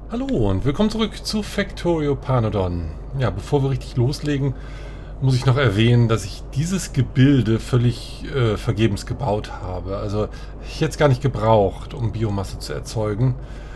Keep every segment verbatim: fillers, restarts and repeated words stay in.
Hallo und willkommen zurück zu Factorio Panodon. Ja, bevor wir richtig loslegen, muss ich noch erwähnen, dass ich dieses Gebilde völlig äh, vergebens gebaut habe. Also ich hätte es gar nicht gebraucht, um Biomasse zu erzeugen.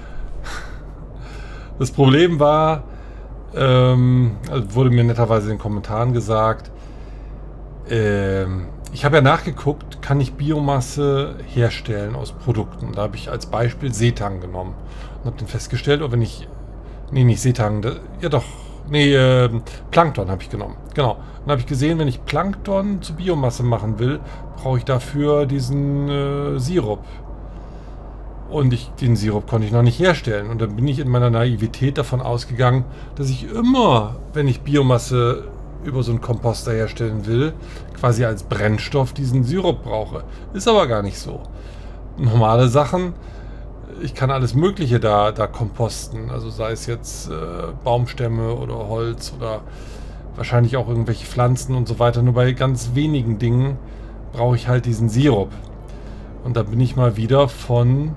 Das Problem war, ähm, also wurde mir netterweise in den Kommentaren gesagt, ähm, ich habe ja nachgeguckt, kann ich Biomasse herstellen aus Produkten. Da habe ich als Beispiel Seetang genommen und habe dann festgestellt, oh, wenn ich, nee, nicht Seetang, da, ja doch, nee, äh, Plankton habe ich genommen, genau. Und dann habe ich gesehen, wenn ich Plankton zu Biomasse machen will, brauche ich dafür diesen äh, Sirup. Und ich, den Sirup konnte ich noch nicht herstellen. Und dann bin ich in meiner Naivität davon ausgegangen, dass ich immer, wenn ich Biomasse über so einen Komposter herstellen will, quasi als Brennstoff diesen Sirup brauche. Ist aber gar nicht so. Normale Sachen, ich kann alles Mögliche da, da komposten. Also sei es jetzt äh, Baumstämme oder Holz oder wahrscheinlich auch irgendwelche Pflanzen und so weiter. Nur bei ganz wenigen Dingen brauche ich halt diesen Sirup. Und da bin ich mal wieder von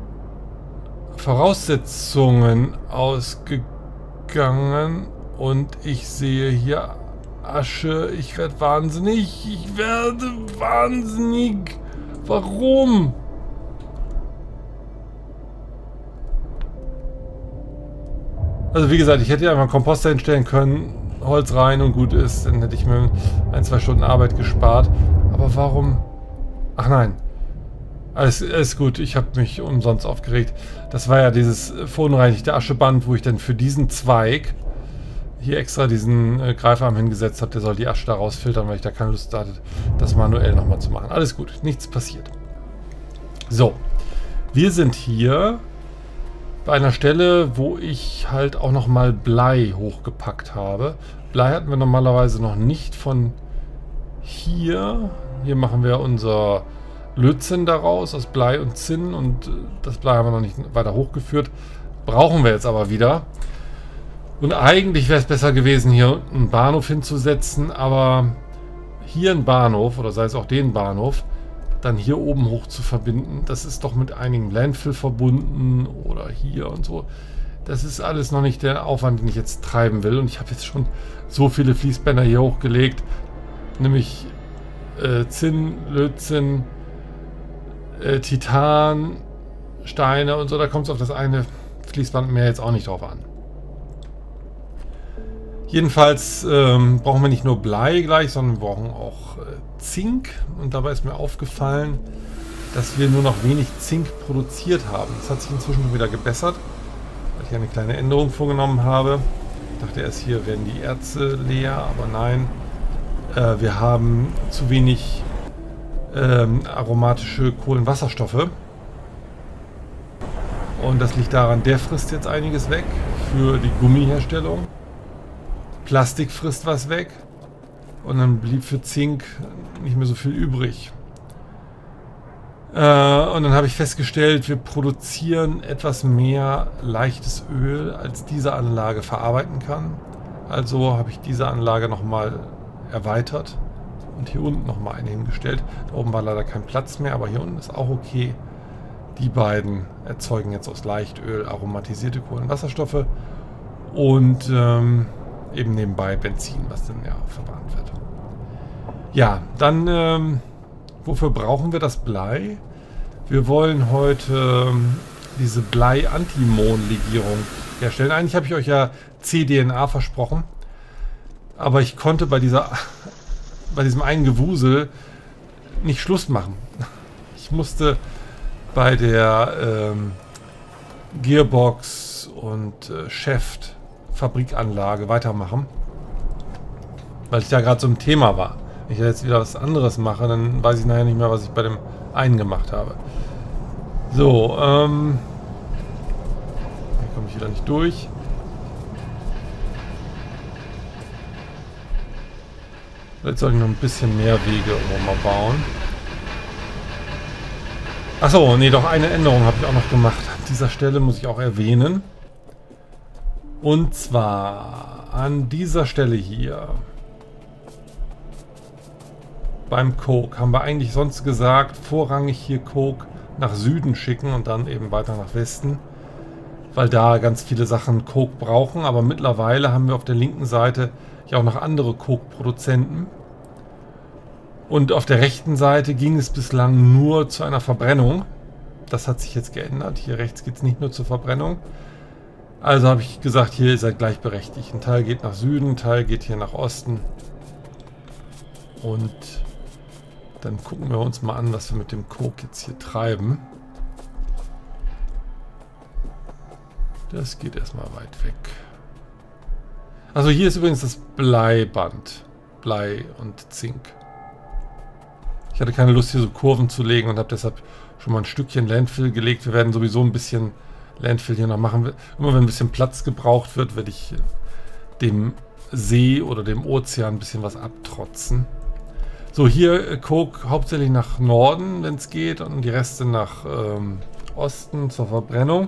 Voraussetzungen ausgegangen und ich sehe hier Asche. Ich werde wahnsinnig. Ich werde wahnsinnig. Warum? Also wie gesagt, ich hätte einfach einen Komposter hinstellen können, Holz rein und gut ist. Dann hätte ich mir ein, zwei Stunden Arbeit gespart. Aber warum? Ach nein. Alles, alles gut, ich habe mich umsonst aufgeregt. Das war ja dieses verunreinigte Ascheband, wo ich dann für diesen Zweig hier extra diesen äh, Greifarm hingesetzt habe. Der soll die Asche da rausfiltern, weil ich da keine Lust hatte, das manuell nochmal zu machen. Alles gut, nichts passiert. So, wir sind hier bei einer Stelle, wo ich halt auch nochmal Blei hochgepackt habe. Blei hatten wir normalerweise noch nicht von hier. Hier machen wir unser Lötzinn daraus, aus Blei und Zinn, und das Blei haben wir noch nicht weiter hochgeführt. Brauchen wir jetzt aber wieder. Und eigentlich wäre es besser gewesen, hier einen Bahnhof hinzusetzen, aber hier einen Bahnhof, oder sei es auch den Bahnhof, dann hier oben hoch zu verbinden, das ist doch mit einigen Landfill verbunden oder hier und so. Das ist alles noch nicht der Aufwand, den ich jetzt treiben will. Und ich habe jetzt schon so viele Fließbänder hier hochgelegt, nämlich äh, Zinn, Lötzinn, äh, Titan, Steine und so. Da kommt es auf das eine Fließband mehr jetzt auch nicht drauf an. Jedenfalls ähm, brauchen wir nicht nur Blei gleich, sondern wir brauchen auch äh, Zink. Und dabei ist mir aufgefallen, dass wir nur noch wenig Zink produziert haben. Das hat sich inzwischen schon wieder gebessert, weil ich eine kleine Änderung vorgenommen habe. Ich dachte erst, hier werden die Erze leer, aber nein. Äh, wir haben zu wenig ähm, aromatische Kohlenwasserstoffe. Und das liegt daran, der frisst jetzt einiges weg für die Gummiherstellung. Plastik frisst was weg und dann blieb für Zink nicht mehr so viel übrig. Äh, und dann habe ich festgestellt, wir produzieren etwas mehr leichtes Öl, als diese Anlage verarbeiten kann. Also habe ich diese Anlage nochmal erweitert und hier unten nochmal eine hingestellt. Da oben war leider kein Platz mehr, aber hier unten ist auch okay. Die beiden erzeugen jetzt aus Leichtöl aromatisierte Kohlenwasserstoffe und ähm, eben nebenbei Benzin, was dann ja verbrannt wird. Ja, dann, ähm, wofür brauchen wir das Blei? Wir wollen heute ähm, diese Blei-Antimon-Legierung herstellen. Eigentlich habe ich euch ja C D N A versprochen, aber ich konnte bei dieser, bei diesem einen Gewusel nicht Schluss machen. Ich musste bei der ähm, Gearbox und äh, Shaft Fabrikanlage weitermachen, weil ich da gerade so im Thema war. Wenn ich jetzt wieder was anderes mache, dann weiß ich nachher nicht mehr, was ich bei dem einen gemacht habe. So, ähm, hier komme ich wieder nicht durch. Jetzt soll ich noch ein bisschen mehr Wege mal bauen. Achso, nee, doch eine Änderung habe ich auch noch gemacht. An dieser Stelle muss ich auch erwähnen. Und zwar an dieser Stelle hier beim Coke haben wir eigentlich sonst gesagt, vorrangig hier Coke nach Süden schicken und dann eben weiter nach Westen. weil da ganz viele Sachen Coke brauchen. Aber mittlerweile haben wir auf der linken Seite ja auch noch andere Coke-Produzenten. Und auf der rechten Seite ging es bislang nur zu einer Verbrennung. Das hat sich jetzt geändert. Hier rechts geht es nicht nur zur Verbrennung. Also habe ich gesagt, hier ist er gleichberechtigt. Ein Teil geht nach Süden, ein Teil geht hier nach Osten. Und dann gucken wir uns mal an, was wir mit dem Coke jetzt hier treiben. Das geht erstmal weit weg. Also hier ist übrigens das Bleiband. Blei und Zink. Ich hatte keine Lust, hier so Kurven zu legen und habe deshalb schon mal ein Stückchen Landfill gelegt. Wir werden sowieso ein bisschen Landfill hier noch machen. Immer wenn ein bisschen Platz gebraucht wird, werde ich dem See oder dem Ozean ein bisschen was abtrotzen. So, hier Coke hauptsächlich nach Norden, wenn es geht, und die Reste nach ähm, Osten zur Verbrennung.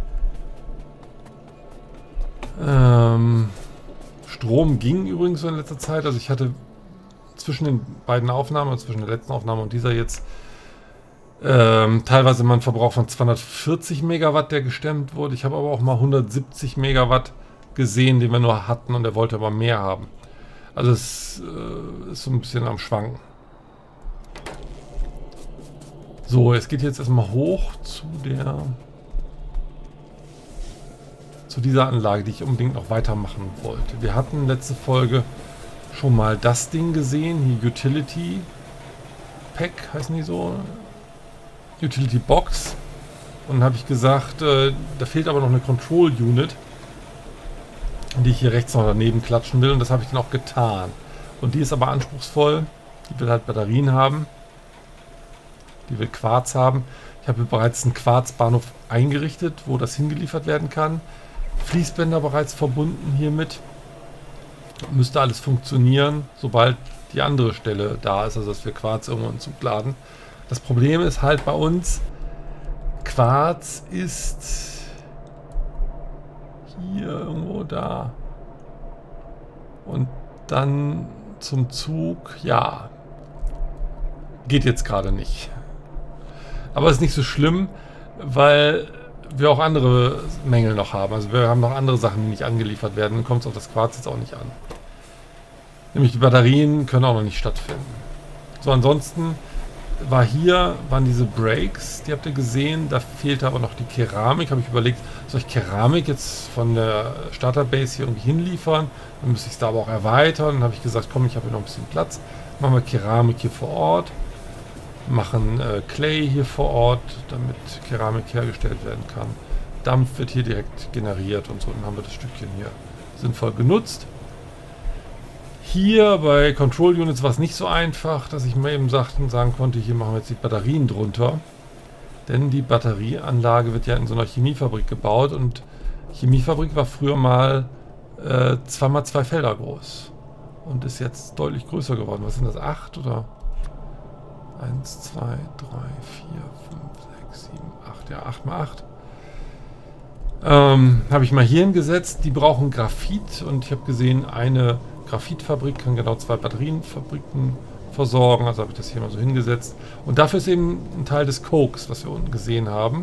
Ähm, Strom ging übrigens so in letzter Zeit. Also ich hatte zwischen den beiden Aufnahmen, also zwischen der letzten Aufnahme und dieser jetzt, ähm, teilweise mal einen Verbrauch von zweihundertvierzig Megawatt, der gestemmt wurde. Ich habe aber auch mal hundertsiebzig Megawatt gesehen, den wir nur hatten, und er wollte aber mehr haben. Also es äh, ist so ein bisschen am Schwanken. So, es geht jetzt erstmal hoch zu der zu dieser Anlage, die ich unbedingt noch weitermachen wollte. Wir hatten letzte Folge schon mal das Ding gesehen, hier Utility Pack, heißen die so? Utility Box. Und dann habe ich gesagt, äh, da fehlt aber noch eine Control Unit, die ich hier rechts noch daneben klatschen will, und das habe ich dann auch getan. Und die ist aber anspruchsvoll, die will halt Batterien haben, die will Quarz haben. Ich habe bereits einen Quarzbahnhof eingerichtet, wo das hingeliefert werden kann. Fließbänder bereits verbunden hiermit. Müsste alles funktionieren, sobald die andere Stelle da ist, also dass wir Quarz irgendwo in Zug laden. Das Problem ist halt bei uns, Quarz ist hier irgendwo da. Und dann zum Zug, ja, geht jetzt gerade nicht. Aber ist nicht so schlimm, weil wir auch andere Mängel noch haben. Also wir haben noch andere Sachen, die nicht angeliefert werden. Dann kommt es auf das Quarz jetzt auch nicht an. Nämlich die Batterien können auch noch nicht stattfinden. So, ansonsten war hier, waren diese Breaks, die habt ihr gesehen. Da fehlte aber noch die Keramik. Habe ich überlegt, soll ich Keramik jetzt von der Starterbase hier irgendwie hinliefern? Dann müsste ich es da aber auch erweitern. Dann habe ich gesagt, komm, ich habe hier noch ein bisschen Platz. Machen wir Keramik hier vor Ort. Machen äh, Clay hier vor Ort, damit Keramik hergestellt werden kann. Dampf wird hier direkt generiert und so. Dann haben wir das Stückchen hier sinnvoll genutzt. Hier bei Control Units war es nicht so einfach, dass ich mal eben sagten, sagen konnte, hier machen wir jetzt die Batterien drunter. Denn die Batterieanlage wird ja in so einer Chemiefabrik gebaut, und Chemiefabrik war früher mal äh, zwei mal zwei Felder groß und ist jetzt deutlich größer geworden. Was sind das? acht oder? eins, zwei, drei, vier, fünf, sechs, sieben, acht. Ja, acht mal acht. Ähm, habe ich mal hier hingesetzt. Die brauchen Graphit, und ich habe gesehen, eine Graphitfabrik kann genau zwei Batterienfabriken versorgen. Also habe ich das hier mal so hingesetzt. Und dafür ist eben ein Teil des Cokes, was wir unten gesehen haben.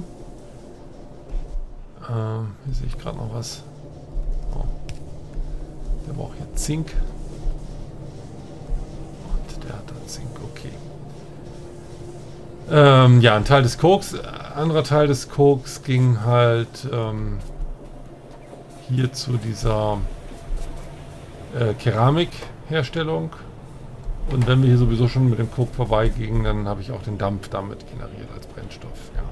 Ähm, hier sehe ich gerade noch was. Oh. Der braucht hier Zink. Und der hat da Zink, okay. Ähm, ja, ein Teil des Cokes. Ein anderer Teil des Cokes ging halt ähm, hier zu dieser äh, Keramikherstellung. Und wenn wir hier sowieso schon mit dem Coke vorbeigingen, dann habe ich auch den Dampf damit generiert als Brennstoff. Ja.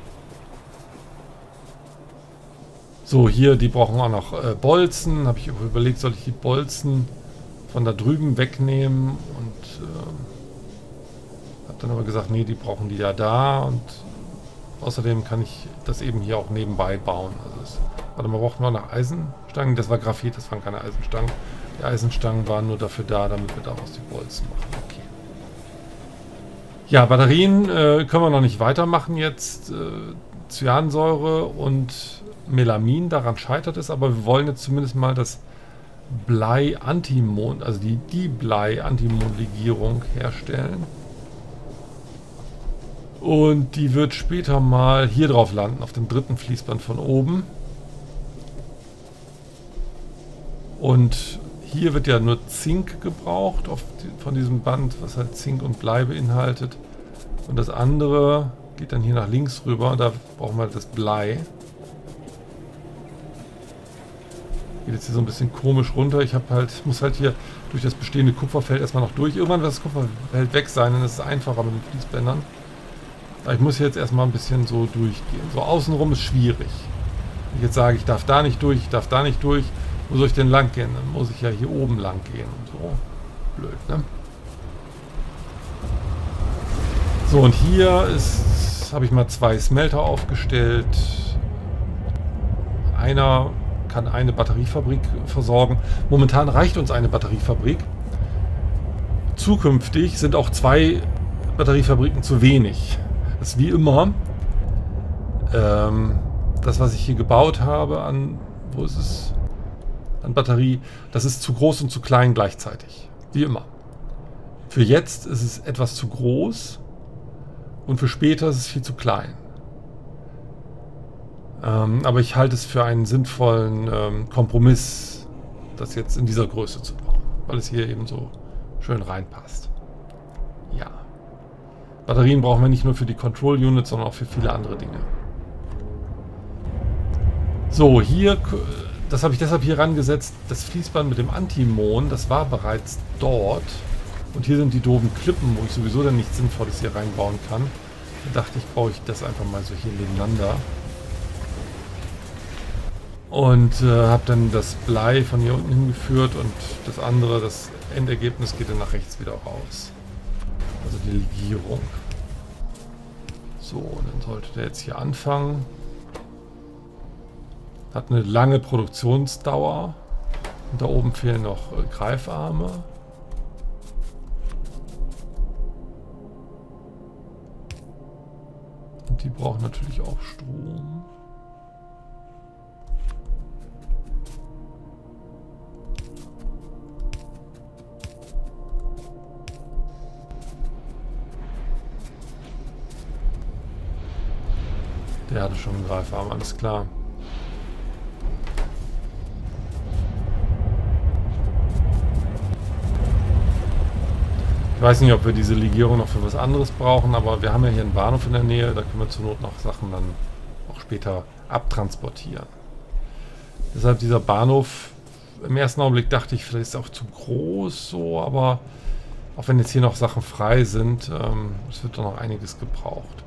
So, hier, die brauchen auch noch äh, Bolzen. Habe ich überlegt, soll ich die Bolzen von da drüben wegnehmen, und äh, habe dann aber gesagt, nee, die brauchen die ja da, und außerdem kann ich das eben hier auch nebenbei bauen. Also das, warte mal, brauchen wir noch Eisenstangen? Das war Graphit, das waren keine Eisenstangen. Die Eisenstangen waren nur dafür da, damit wir daraus die Bolzen machen. Okay. Ja, Batterien äh, können wir noch nicht weitermachen jetzt. Äh, Cyansäure und Melamin, daran scheitert es, aber wir wollen jetzt zumindest mal das Blei-Antimond, also die, die Blei-Antimond-Legierung herstellen. Und die wird später mal hier drauf landen, auf dem dritten Fließband von oben. Und hier wird ja nur Zink gebraucht auf die, von diesem Band, was halt Zink und Blei beinhaltet. Und das andere geht dann hier nach links rüber. Da brauchen wir halt das Blei. Geht jetzt hier so ein bisschen komisch runter. Ich habe halt, muss halt hier durch das bestehende Kupferfeld erstmal noch durch. Irgendwann wird das Kupferfeld weg sein, dann ist es einfacher mit den Fließbändern. Aber ich muss jetzt erstmal ein bisschen so durchgehen. So außenrum ist schwierig. Wenn ich jetzt sage, ich darf da nicht durch, ich darf da nicht durch, wo soll ich denn lang gehen? Dann muss ich ja hier oben lang gehen und so. Blöd, ne? So, und hier ist, habe ich mal zwei Smelter aufgestellt. Einer kann eine Batteriefabrik versorgen. Momentan reicht uns eine Batteriefabrik. Zukünftig sind auch zwei Batteriefabriken zu wenig. Das ist wie immer. Ähm, das, was ich hier gebaut habe an, wo ist es? An Batterie, das ist zu groß und zu klein gleichzeitig. Wie immer. Für jetzt ist es etwas zu groß und für später ist es viel zu klein. Ähm, aber ich halte es für einen sinnvollen ähm, Kompromiss, das jetzt in dieser Größe zu bauen, weil es hier eben so schön reinpasst. Ja. Batterien brauchen wir nicht nur für die Control Units, sondern auch für viele andere Dinge. So, hier, das habe ich deshalb hier rangesetzt, das Fließband mit dem Antimon, das war bereits dort. Und hier sind die doofen Klippen, wo ich sowieso dann nichts Sinnvolles hier reinbauen kann. Da dachte ich, baue ich das einfach mal so hier nebeneinander. Und äh, habe dann das Blei von hier unten hingeführt und das andere, das Endergebnis geht dann nach rechts wieder raus. Also die Legierung. So, dann sollte der jetzt hier anfangen. Hat eine lange Produktionsdauer. Und da oben fehlen noch äh, Greifarme. Und die brauchen natürlich auch Strom. Der hatte schon einen Greifarm, alles klar. Ich weiß nicht, ob wir diese Legierung noch für was anderes brauchen, aber wir haben ja hier einen Bahnhof in der Nähe, da können wir zur Not noch Sachen dann auch später abtransportieren. Deshalb dieser Bahnhof, im ersten Augenblick dachte ich, vielleicht ist er auch zu groß so, aber auch wenn jetzt hier noch Sachen frei sind, ähm, es wird doch noch einiges gebraucht.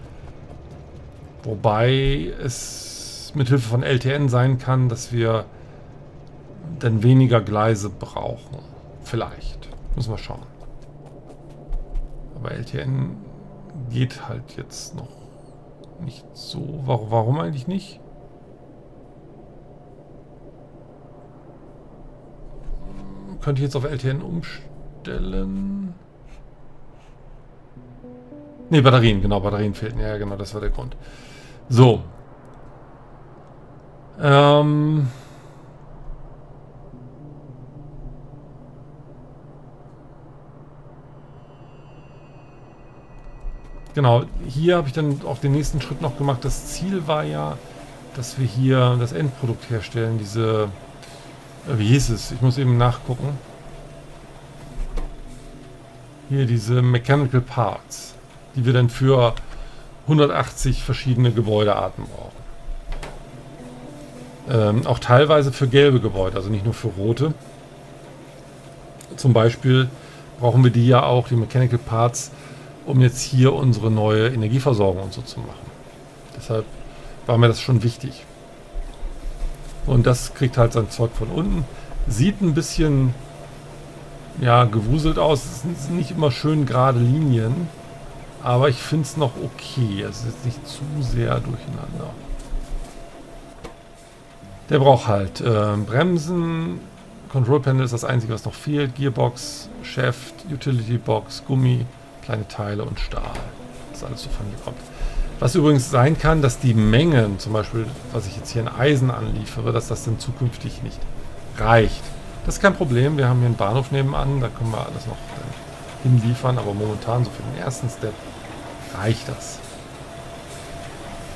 Wobei es mit Hilfe von L T N sein kann, dass wir dann weniger Gleise brauchen. Vielleicht. Müssen wir schauen. Aber L T N geht halt jetzt noch nicht so. Warum, warum eigentlich nicht? Könnte ich jetzt auf L T N umstellen? Ne, Batterien, genau, Batterien fehlten. Ja, genau, das war der Grund. So. Ähm... Genau, hier habe ich dann auch den nächsten Schritt noch gemacht. Das Ziel war ja, dass wir hier das Endprodukt herstellen. Diese, wie hieß es? Ich muss eben nachgucken. Hier diese Mechanical Parts, die wir dann für hundertachtzig verschiedene Gebäudearten brauchen. Ähm, auch teilweise für gelbe Gebäude, also nicht nur für rote. Zum Beispiel brauchen wir die ja auch, die Mechanical Parts, um jetzt hier unsere neue Energieversorgung und so zu machen. Deshalb war mir das schon wichtig. Und das kriegt halt sein Zeug von unten. Sieht ein bisschen, ja, gewuselt aus. Es sind nicht immer schön gerade Linien. Aber ich finde es noch okay. Es ist jetzt nicht zu sehr durcheinander. Der braucht halt äh, Bremsen. Control Panel ist das einzige, was noch fehlt. Gearbox, Shaft, Utility Box, Gummi, kleine Teile und Stahl. Das alles so von hier kommt. Was übrigens sein kann, dass die Mengen, zum Beispiel, was ich jetzt hier in Eisen anliefere, dass das dann zukünftig nicht reicht. Das ist kein Problem. Wir haben hier einen Bahnhof nebenan. Da können wir alles noch hinliefern. Aber momentan, so für den ersten Step, reicht das.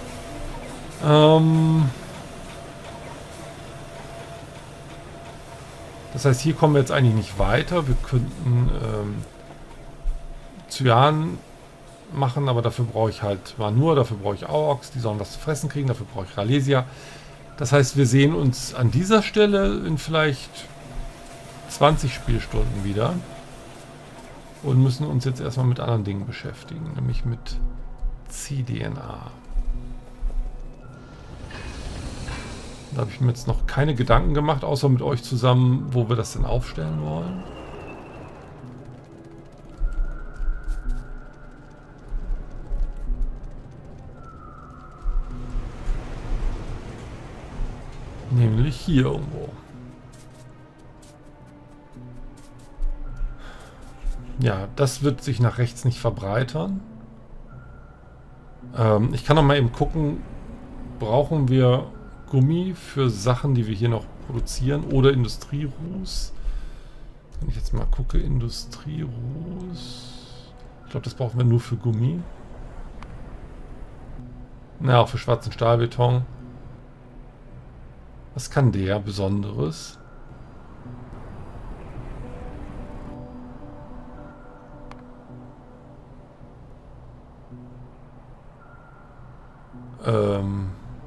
Ähm... Das heißt, hier kommen wir jetzt eigentlich nicht weiter. Wir könnten ähm, Cyan machen, aber dafür brauche ich halt Manur, dafür brauche ich Aurochs, die sollen was zu fressen kriegen, dafür brauche ich Ralesia. Das heißt, wir sehen uns an dieser Stelle in vielleicht zwanzig Spielstunden wieder und müssen uns jetzt erstmal mit anderen Dingen beschäftigen, nämlich mit cDNA. Da habe ich mir jetzt noch keine Gedanken gemacht, außer mit euch zusammen, wo wir das denn aufstellen wollen. Nämlich hier irgendwo. Ja, das wird sich nach rechts nicht verbreitern. Ähm, ich kann noch mal eben gucken, brauchen wir Gummi für Sachen, die wir hier noch produzieren oder Industrieruß? Wenn ich jetzt mal gucke, Industrieruß. Ich glaube, das brauchen wir nur für Gummi. Na, auch für schwarzen Stahlbeton. Was kann der Besonderes? Ähm,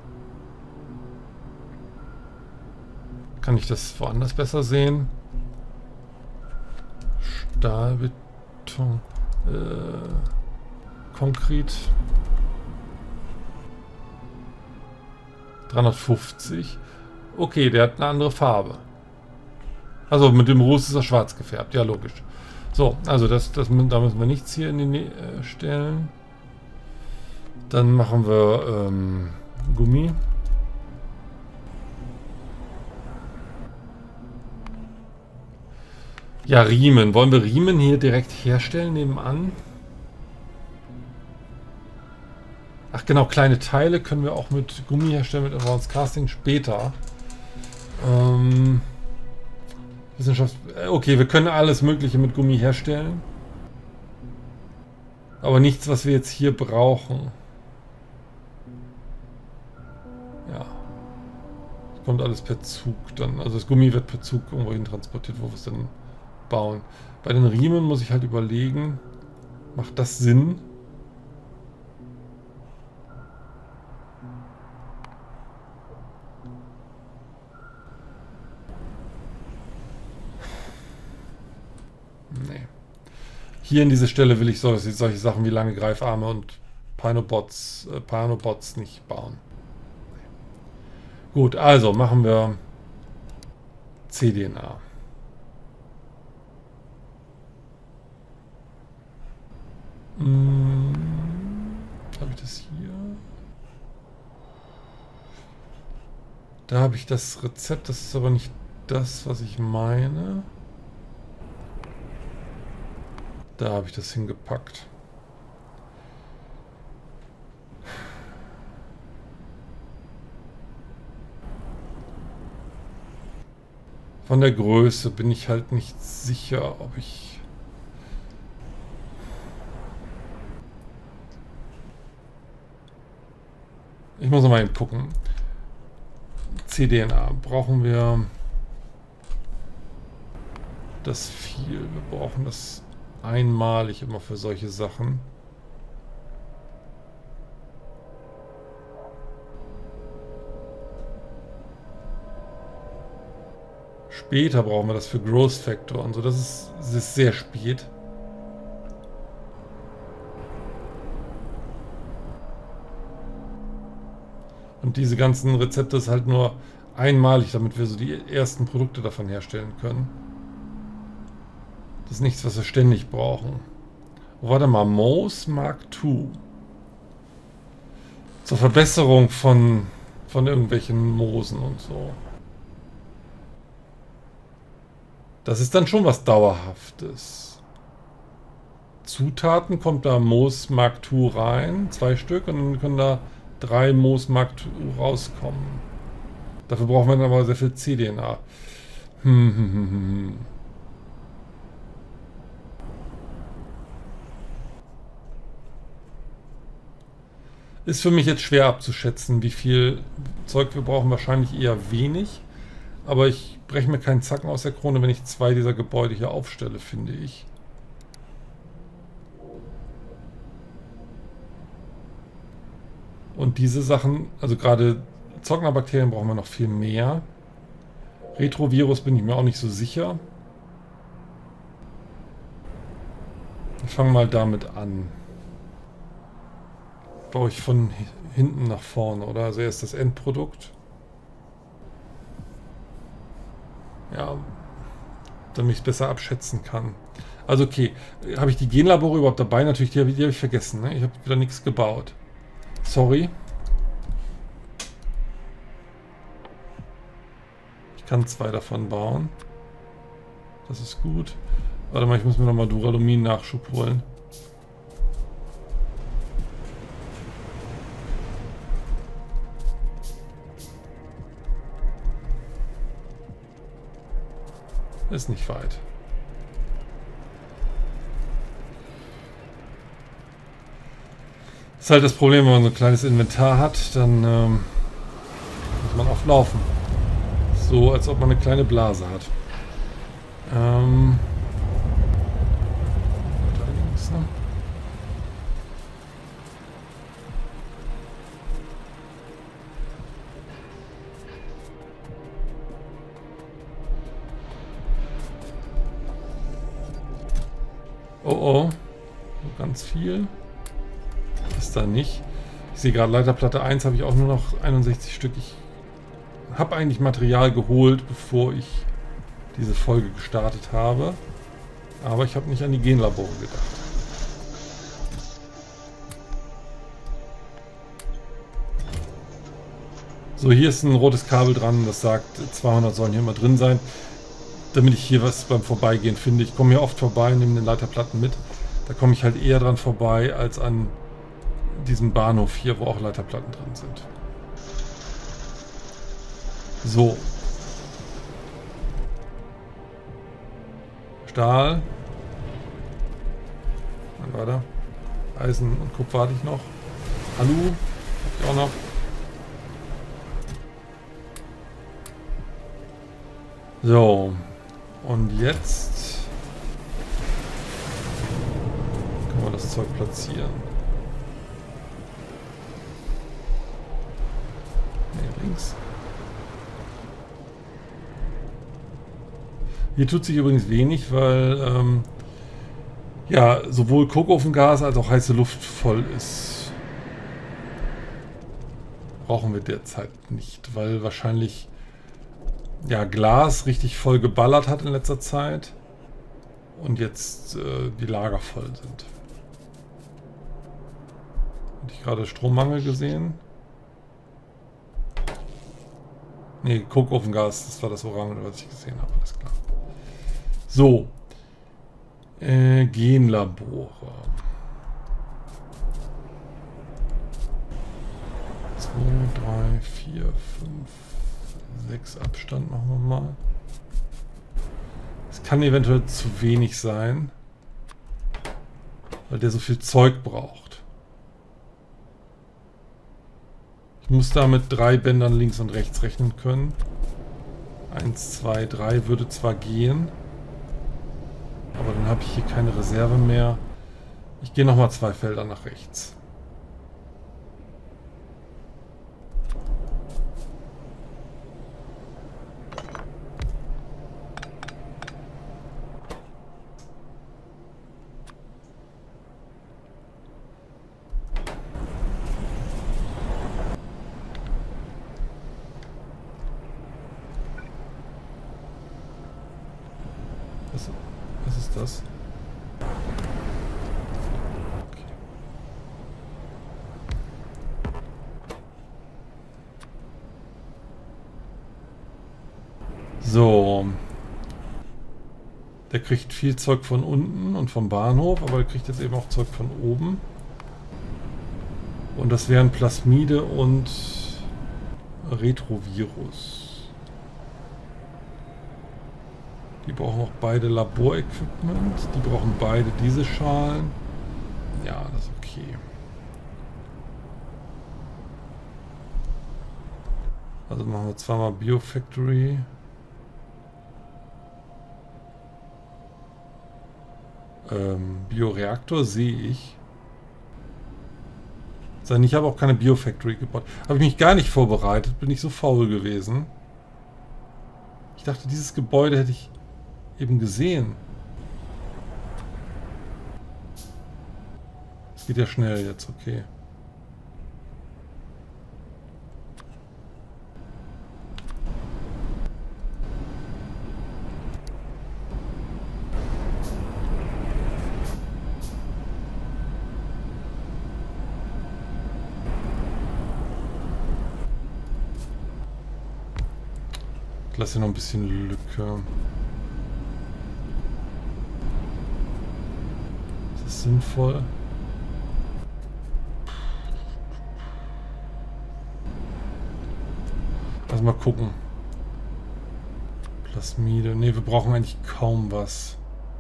kann ich das woanders besser sehen? Stahlbeton, äh, Konkret. dreihundertfünfzig. Okay, der hat eine andere Farbe. Also mit dem Ruß ist er schwarz gefärbt. Ja, logisch. So, also das, das, da müssen wir nichts hier in die Nähe äh, stellen. Dann machen wir ähm, Gummi. Ja, Riemen. Wollen wir Riemen hier direkt herstellen nebenan? Ach genau, kleine Teile können wir auch mit Gummi herstellen, mit Advanced Casting später. Ähm, Wissenschaft. Okay, wir können alles Mögliche mit Gummi herstellen. Aber nichts, was wir jetzt hier brauchen. Ja. Das kommt alles per Zug dann. Also das Gummi wird per Zug irgendwo hin transportiert, wo wir es dann bauen. Bei den Riemen muss ich halt überlegen, macht das Sinn? Nee. Hier in diese Stelle will ich solche, solche Sachen wie lange Greifarme und Panobots, äh, Panobots nicht bauen. Gut, also machen wir cDNA. Hm, habe ich das hier? Da habe ich das Rezept, das ist aber nicht das, was ich meine. Da habe ich das hingepackt. Von der Größe bin ich halt nicht sicher, ob ich... Ich muss noch mal eben gucken. cDNA. Brauchen wir das viel? Wir brauchen das einmalig immer für solche Sachen. Später brauchen wir das für Growth Factor und so. Das ist, das ist sehr spät. Und diese ganzen Rezepte ist halt nur einmalig, damit wir so die ersten Produkte davon herstellen können. Das ist nichts, was wir ständig brauchen. Oh, warte mal, Moos Mark zwei. Zur Verbesserung von, von irgendwelchen Moosen und so. Das ist dann schon was Dauerhaftes. Zutaten kommt da Moos Mark zwei rein, zwei Stück, und dann können da drei Moos Mark zwei rauskommen. Dafür brauchen wir dann aber sehr viel cDNA. Hm, hm, hm, hm. Ist für mich jetzt schwer abzuschätzen, wie viel Zeug wir brauchen. Wahrscheinlich eher wenig. Aber ich breche mir keinen Zacken aus der Krone, wenn ich zwei dieser Gebäude hier aufstelle, finde ich. Und diese Sachen, also gerade Zocknerbakterien brauchen wir noch viel mehr. Retrovirus bin ich mir auch nicht so sicher. Ich fange mal damit an. Baue ich von hinten nach vorne, oder? Also erst das Endprodukt. Ja, damit ich es besser abschätzen kann. Also okay, habe ich die Genlabore überhaupt dabei? Natürlich, die habe ich, die hab ich vergessen. Ne? Ich habe wieder nichts gebaut. Sorry. Ich kann zwei davon bauen. Das ist gut. Warte mal, ich muss mir nochmal Duralumin-Nachschub holen. Ist nicht weit. Ist halt das Problem, wenn man so ein kleines Inventar hat, dann ähm, muss man oft laufen. So, als ob man eine kleine Blase hat. Ähm... Da links, ne? Oh oh. So ganz viel. Ist da nicht. Ich sehe gerade Leiterplatte eins habe ich auch nur noch einundsechzig Stück. Ich habe eigentlich Material geholt, bevor ich diese Folge gestartet habe. Aber ich habe nicht an die Genlabore gedacht. So, hier ist ein rotes Kabel dran, das sagt, zweihundert sollen hier immer drin sein. Damit ich hier was beim Vorbeigehen finde. Ich komme hier oft vorbei und nehme den Leiterplatten mit. Da komme ich halt eher dran vorbei, als an diesem Bahnhof hier, wo auch Leiterplatten drin sind. So. Stahl. Dann weiter. Eisen und Kupfer hatte ich noch. Alu. Hab ich auch noch. So. Und jetzt können wir das Zeug platzieren. Ne, links. Hier tut sich übrigens wenig, weil ähm, ja, sowohl Kochofengas als auch heiße Luft voll ist. Brauchen wir derzeit nicht, weil wahrscheinlich ja, Glas richtig voll geballert hat in letzter Zeit und jetzt äh, die Lager voll sind. Hatte ich gerade Strommangel gesehen? Ne, Kochofengas, das war das Orange, was ich gesehen habe, alles klar. So. Äh, Genlabore. zwei, drei, vier, fünf, sechs Abstand machen wir mal. Es kann eventuell zu wenig sein, weil der so viel Zeug braucht. Ich muss da mit drei Bändern links und rechts rechnen können. Eins, zwei, drei würde zwar gehen, aber dann habe ich hier keine Reserve mehr. Ich gehe nochmal zwei Felder nach rechts. Was, was ist das? Okay. So. Der kriegt viel Zeug von unten und vom Bahnhof, aber er kriegt jetzt eben auch Zeug von oben. Und das wären Plasmide und Retrovirus. Die brauchen auch beide Laborequipment. Die brauchen beide diese Schalen. Ja, das ist okay. Also machen wir zweimal Biofactory. Ähm, Bioreaktor sehe ich. Ich habe auch keine Biofactory gebaut. Habe ich mich gar nicht vorbereitet, bin ich so faul gewesen. Ich dachte, dieses Gebäude hätte ich eben gesehen. Es geht ja schnell jetzt, okay. Ich lasse hier noch ein bisschen Lücke. Ist das sinnvoll? Lass mal gucken. Plasmide. Ne, wir brauchen eigentlich kaum was.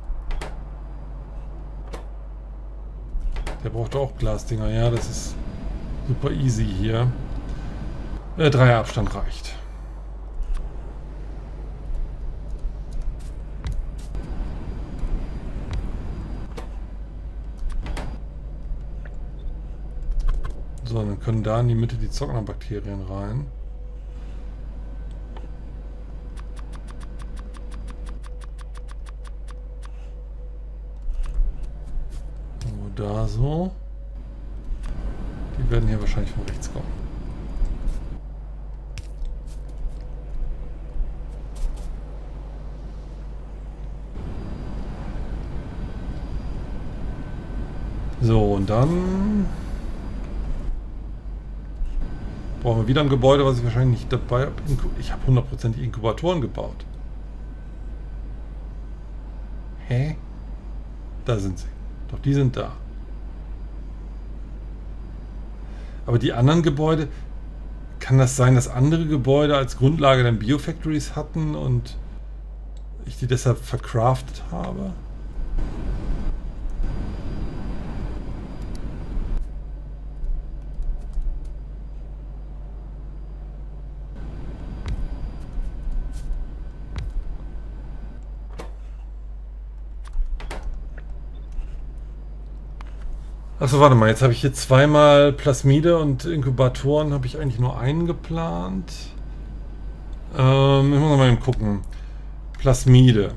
Der braucht auch Glasdinger. Ja, das ist super easy hier. Äh, Dreier Abstand reicht. So, dann können da in die Mitte die Zocknerbakterien rein. So, da so. Die werden hier wahrscheinlich von rechts kommen. So, und dann brauchen wir wieder ein Gebäude, was ich wahrscheinlich nicht dabei habe. Ich habe hundertprozentig Inkubatoren gebaut. Hä? Da sind sie. Doch die sind da. Aber die anderen Gebäude, kann das sein, dass andere Gebäude als Grundlage dann Biofactories hatten und ich die deshalb verkraftet habe? Achso, warte mal, jetzt habe ich hier zweimal Plasmide und Inkubatoren, habe ich eigentlich nur einen geplant. Ähm, ich muss mal eben gucken. Plasmide.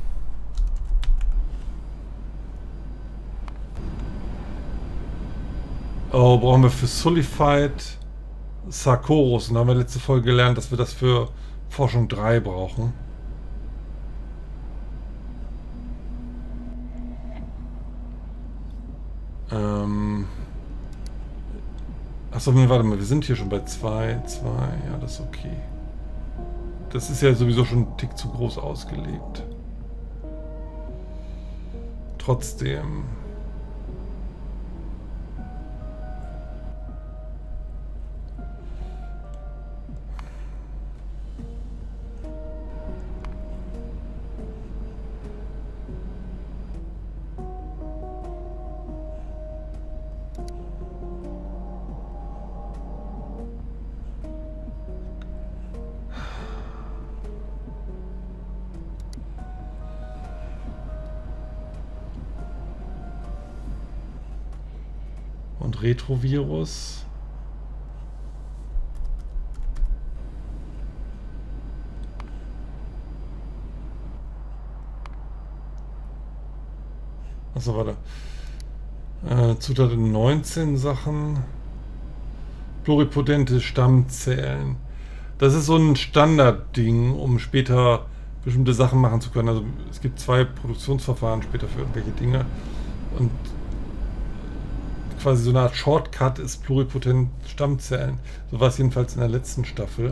Oh, brauchen wir für Sullified Sarkoros. Und da haben wir letzte Folge gelernt, dass wir das für Forschung drei brauchen. Ähm. Achso, warte mal, wir sind hier schon bei zwei, zwei, ja, das ist okay. Das ist ja sowieso schon ein Tick zu groß ausgelegt. Trotzdem. Und Retrovirus. Achso, warte. Äh, Zutaten neunzehn Sachen. Pluripotente Stammzellen. Das ist so ein Standardding, um später bestimmte Sachen machen zu können. Also es gibt zwei Produktionsverfahren später für irgendwelche Dinge. Und quasi so eine Art Shortcut ist pluripotent Stammzellen. So war es jedenfalls in der letzten Staffel.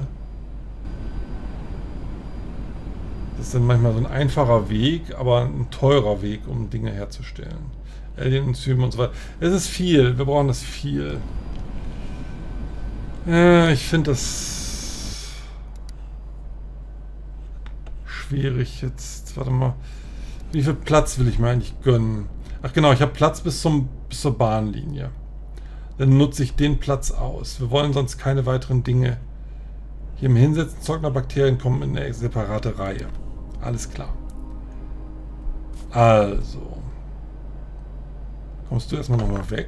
Das ist dann manchmal so ein einfacher Weg, aber ein teurer Weg, um Dinge herzustellen. Alien-Enzyme und so weiter. Es ist viel, wir brauchen das viel. Äh, ich finde das schwierig jetzt. Warte mal. Wie viel Platz will ich mir eigentlich gönnen? Ach genau, ich habe Platz bis, zum, bis zur Bahnlinie. Dann nutze ich den Platz aus. Wir wollen sonst keine weiteren Dinge hier im Hinsetzen. Zocknerbakterien kommen in eine separate Reihe. Alles klar. Also. Kommst du erstmal nochmal weg?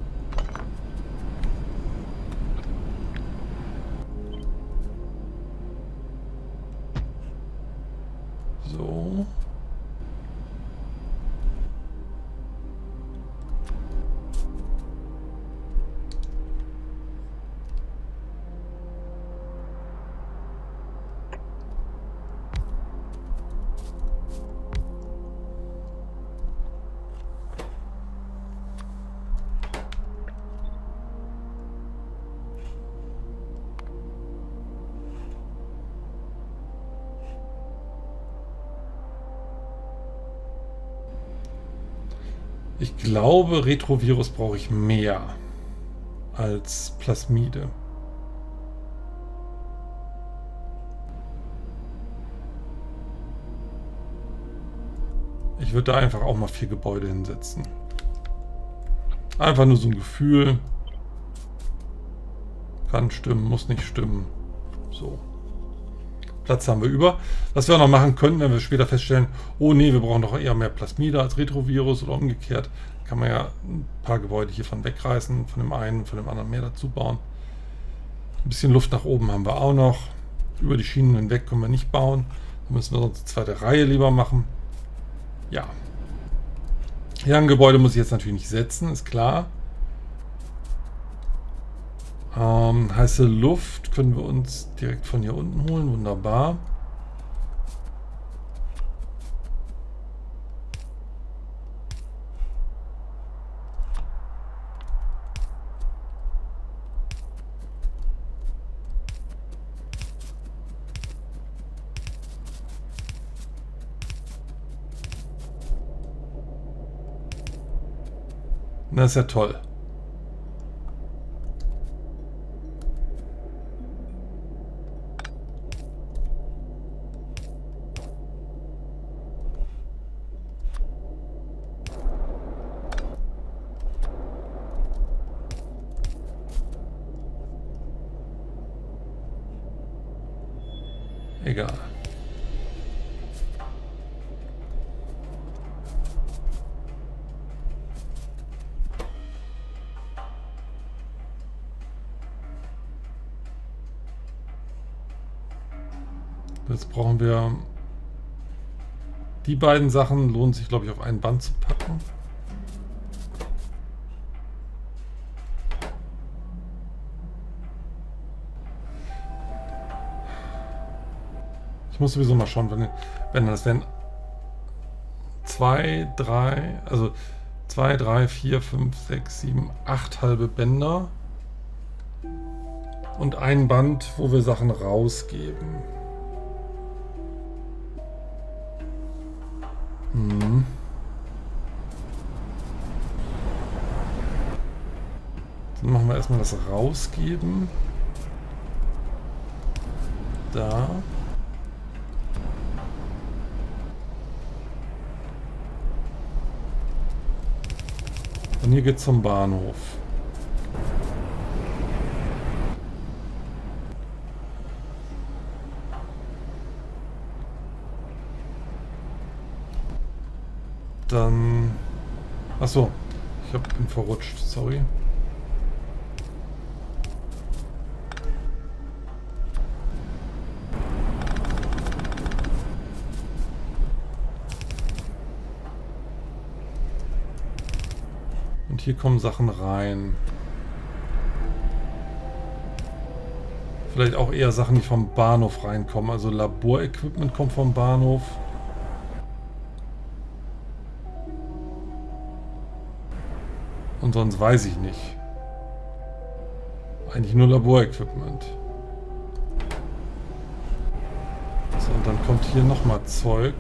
So. Ich glaube, Retrovirus brauche ich mehr als Plasmide. Ich würde da einfach auch mal vier Gebäude hinsetzen. Einfach nur so ein Gefühl. Kann stimmen, muss nicht stimmen. So. Platz haben wir über. Was wir auch noch machen können, wenn wir später feststellen, oh nee, wir brauchen doch eher mehr Plasmide als Retrovirus oder umgekehrt, kann man ja ein paar Gebäude hiervon wegreißen, von dem einen, von dem anderen mehr dazu bauen. Ein bisschen Luft nach oben haben wir auch noch. Über die Schienen hinweg können wir nicht bauen. Da müssen wir sonst die zweite Reihe lieber machen. Ja. Ja, ein Gebäude muss ich jetzt natürlich nicht setzen, ist klar. Ähm, heiße Luft können wir uns direkt von hier unten holen. Wunderbar. Das ist ja toll. Egal. Jetzt brauchen wir die beiden Sachen, lohnt sich glaube ich auf ein Band zu packen. Ich muss sowieso mal schauen, wenn, wenn das wären zwei, drei, also zwei, drei, vier, fünf, sechs, sieben, acht halbe Bänder und ein Band, wo wir Sachen rausgeben. Hm. Dann machen wir erstmal das Rausgeben. Da. Und hier geht's zum Bahnhof. Dann... Achso, ich hab, bin verrutscht, sorry. Und hier kommen Sachen rein. Vielleicht auch eher Sachen, die vom Bahnhof reinkommen. Also Laborequipment kommt vom Bahnhof. Und sonst weiß ich nicht. Eigentlich nur Laborequipment. So, und dann kommt hier nochmal Zeug.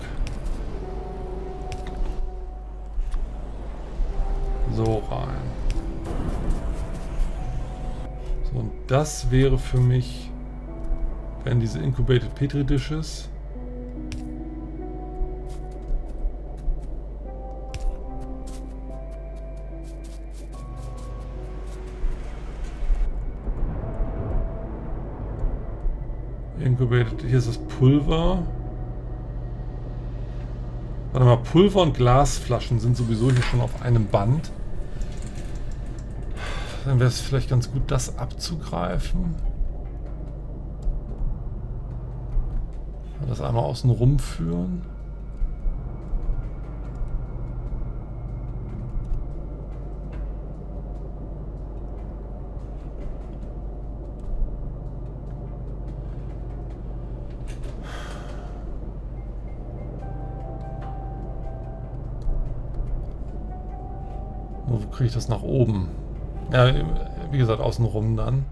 So rein. So, und das wäre für mich, wären diese Incubated Petri Dishes. Incubated, hier ist das Pulver. Warte mal, Pulver und Glasflaschen sind sowieso hier schon auf einem Band. Dann wäre es vielleicht ganz gut, das abzugreifen. Das einmal außen rum führen. Wo kriege ich das nach oben? Ja, wie gesagt, außen rum dann.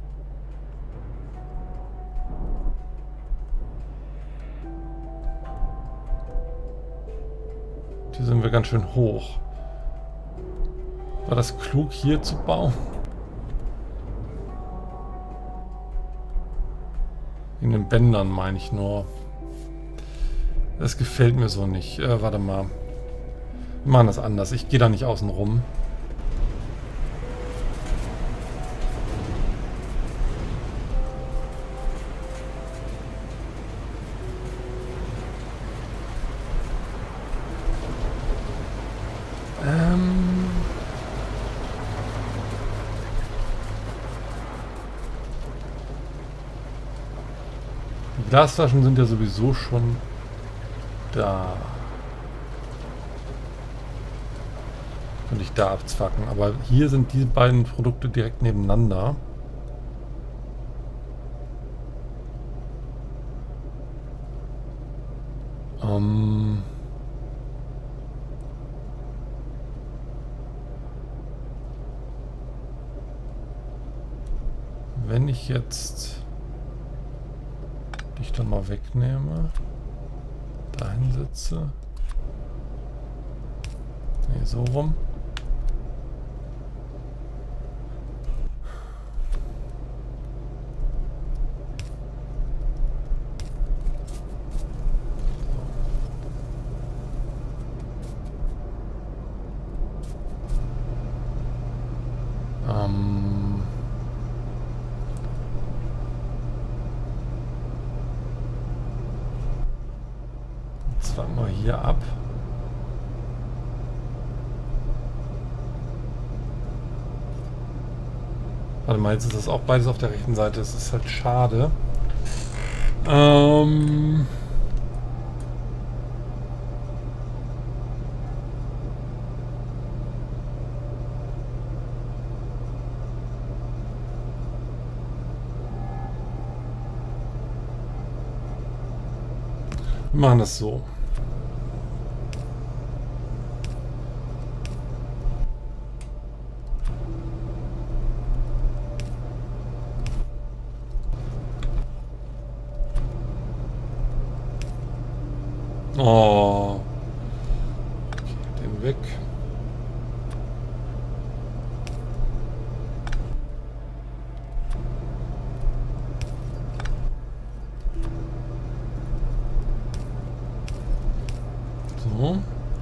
Hier sind wir ganz schön hoch. War das klug, hier zu bauen? In den Bändern meine ich nur. Das gefällt mir so nicht. Äh, warte mal. Wir machen das anders. Ich gehe da nicht außen rum. Die Glasflaschen sind ja sowieso schon da. Könnte ich da abzwacken. Aber hier sind die beiden Produkte direkt nebeneinander. Ähm... Wenn ich jetzt dich dann mal wegnehme, dahin setze, nee, so rum. Ähm... Mal hier ab. Warte mal, jetzt ist das auch beides auf der rechten Seite. Das ist halt schade. Ähm... Wir machen das so. Oh. Okay, den weg. So.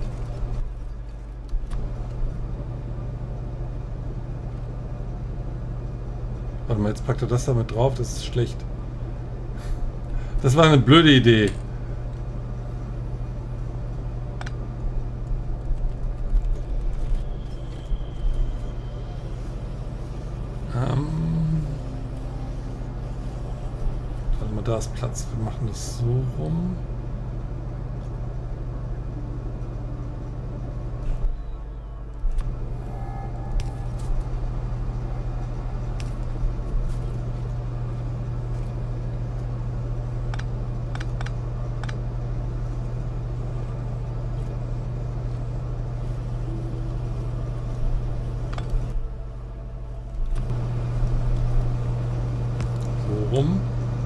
Warte mal, jetzt packt er das da mit drauf, das ist schlecht. Das war eine blöde Idee. Ähm. Warte mal, da ist Platz. Wir machen das so rum. Rum.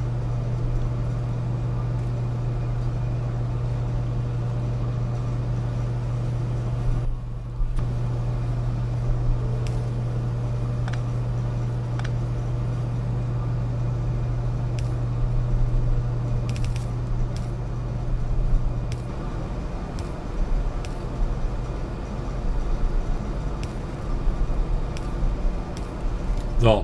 So.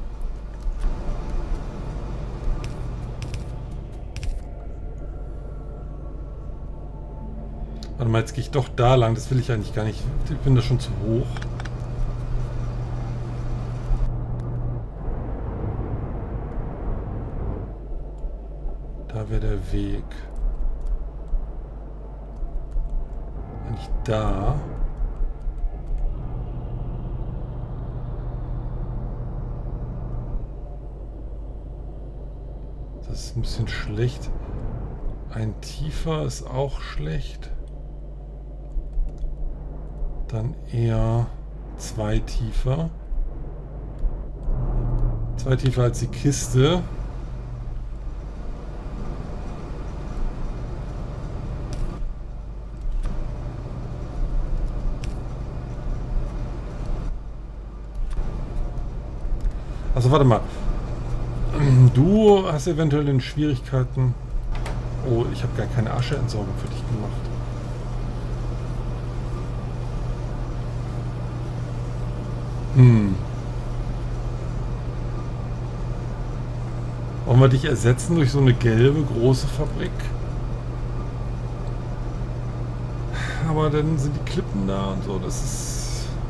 Warte mal, jetzt gehe ich doch da lang. Das will ich eigentlich gar nicht. Ich bin da schon zu hoch. Da wäre der Weg. Wenn ich da... Das ist ein bisschen schlecht. Ein tiefer ist auch schlecht. Dann eher zwei tiefer. Zwei tiefer als die Kiste. Also warte mal. Du hast eventuell in Schwierigkeiten. Oh, ich habe gar keine Ascheentsorgung für dich gemacht. Hm. Wollen wir dich ersetzen durch so eine gelbe große Fabrik? Aber dann sind die Klippen da und so, das ist...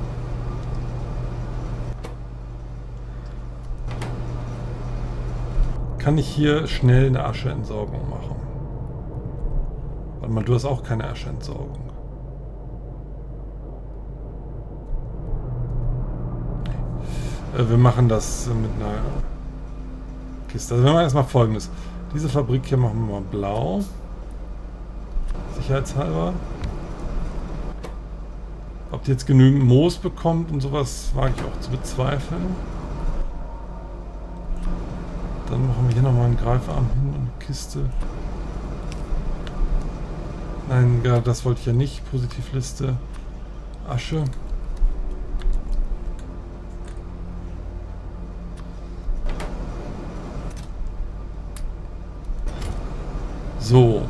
Kann ich hier schnell eine Ascheentsorgung machen? Warte mal, du hast auch keine Ascheentsorgung. Äh, wir machen das mit einer Kiste. Also wir machen erstmal Folgendes. Diese Fabrik hier machen wir mal blau. Sicherheitshalber. Ob die jetzt genügend Moos bekommt und sowas, wage ich auch zu bezweifeln. Dann machen wir hier nochmal einen Greifarm hin und eine Kiste. Nein, gerade das wollte ich ja nicht. Positivliste. Asche. So.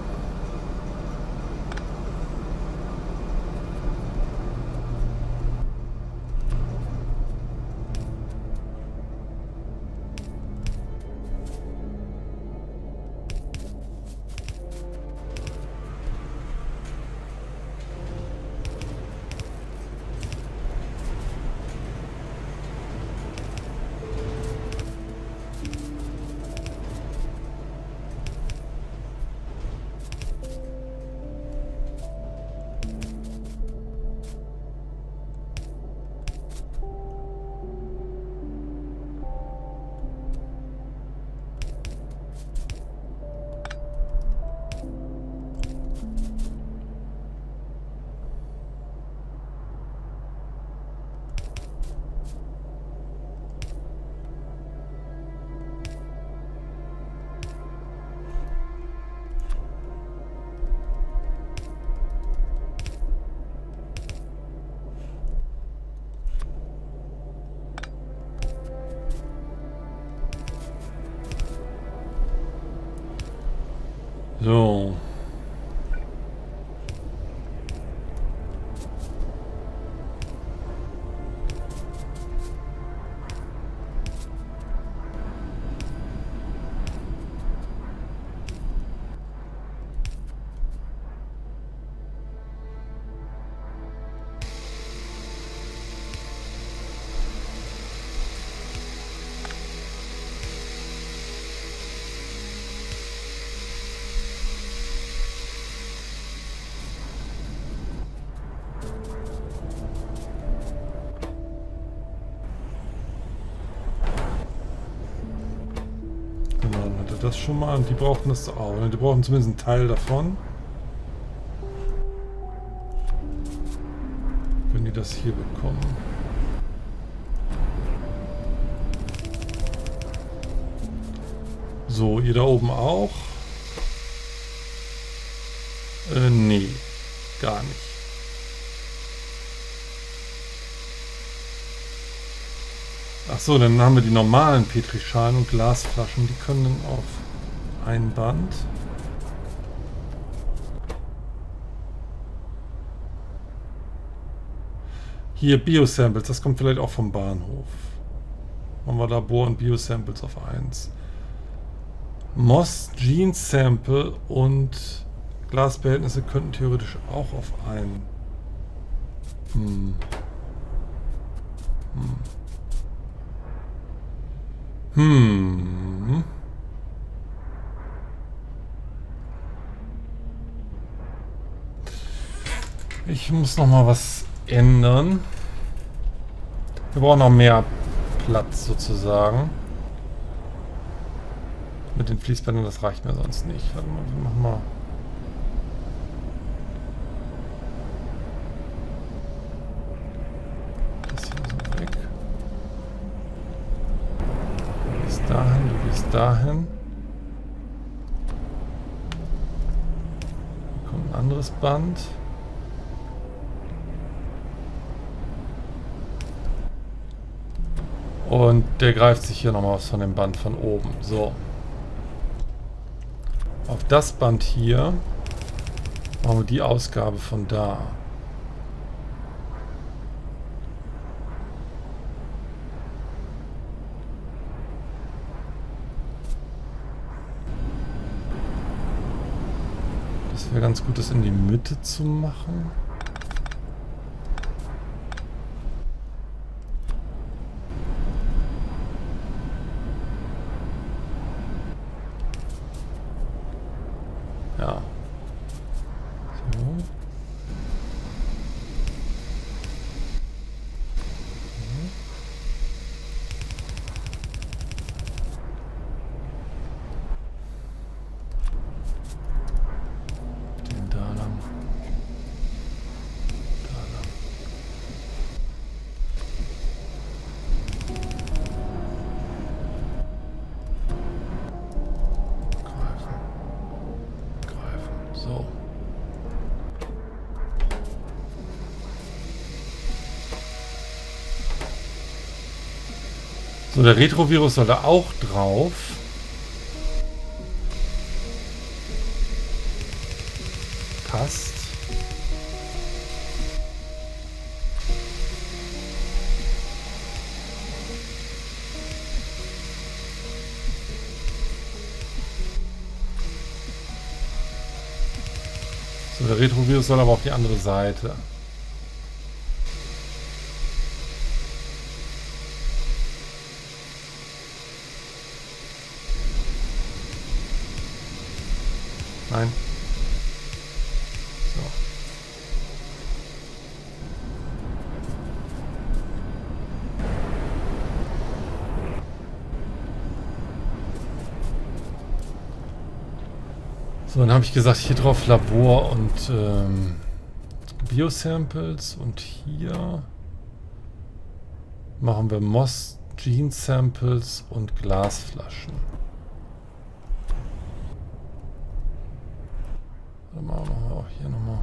So. Das schon mal, und die brauchen das auch. Die brauchen zumindest einen Teil davon. Wenn die das hier bekommen. So, ihr da oben auch? Äh, nee, gar nicht. Ach so, dann haben wir die normalen Petrischalen und Glasflaschen, die können dann auf ein Band. Hier Biosamples, das kommt vielleicht auch vom Bahnhof. Machen wir Labor und Biosamples auf eins. Moss, Jeans Sample und Glasbehältnisse könnten theoretisch auch auf ein. Hm. Hm. Hm. Ich muss noch mal was ändern. Wir brauchen noch mehr Platz sozusagen. Mit den Fließbändern, das reicht mir sonst nicht. Warte mal, wir machen mal. Das hier so weg. Du gehst dahin, du gehst dahin. Hier kommt ein anderes Band. Und der greift sich hier nochmal was von dem Band von oben. So. Auf das Band hier machen wir die Ausgabe von da. Das wäre ganz gut, das in die Mitte zu machen. Ja. So. Den da lang. Da lang. So. So, der Retrovirus soll da auch drauf. Passt. So, der Retrovirus soll aber auf die andere Seite. Nein. So. So, dann habe ich gesagt, hier drauf Labor und ähm, Biosamples und hier machen wir Moss Gene Samples und Glasflaschen. Dann machen wir auch hier nochmal.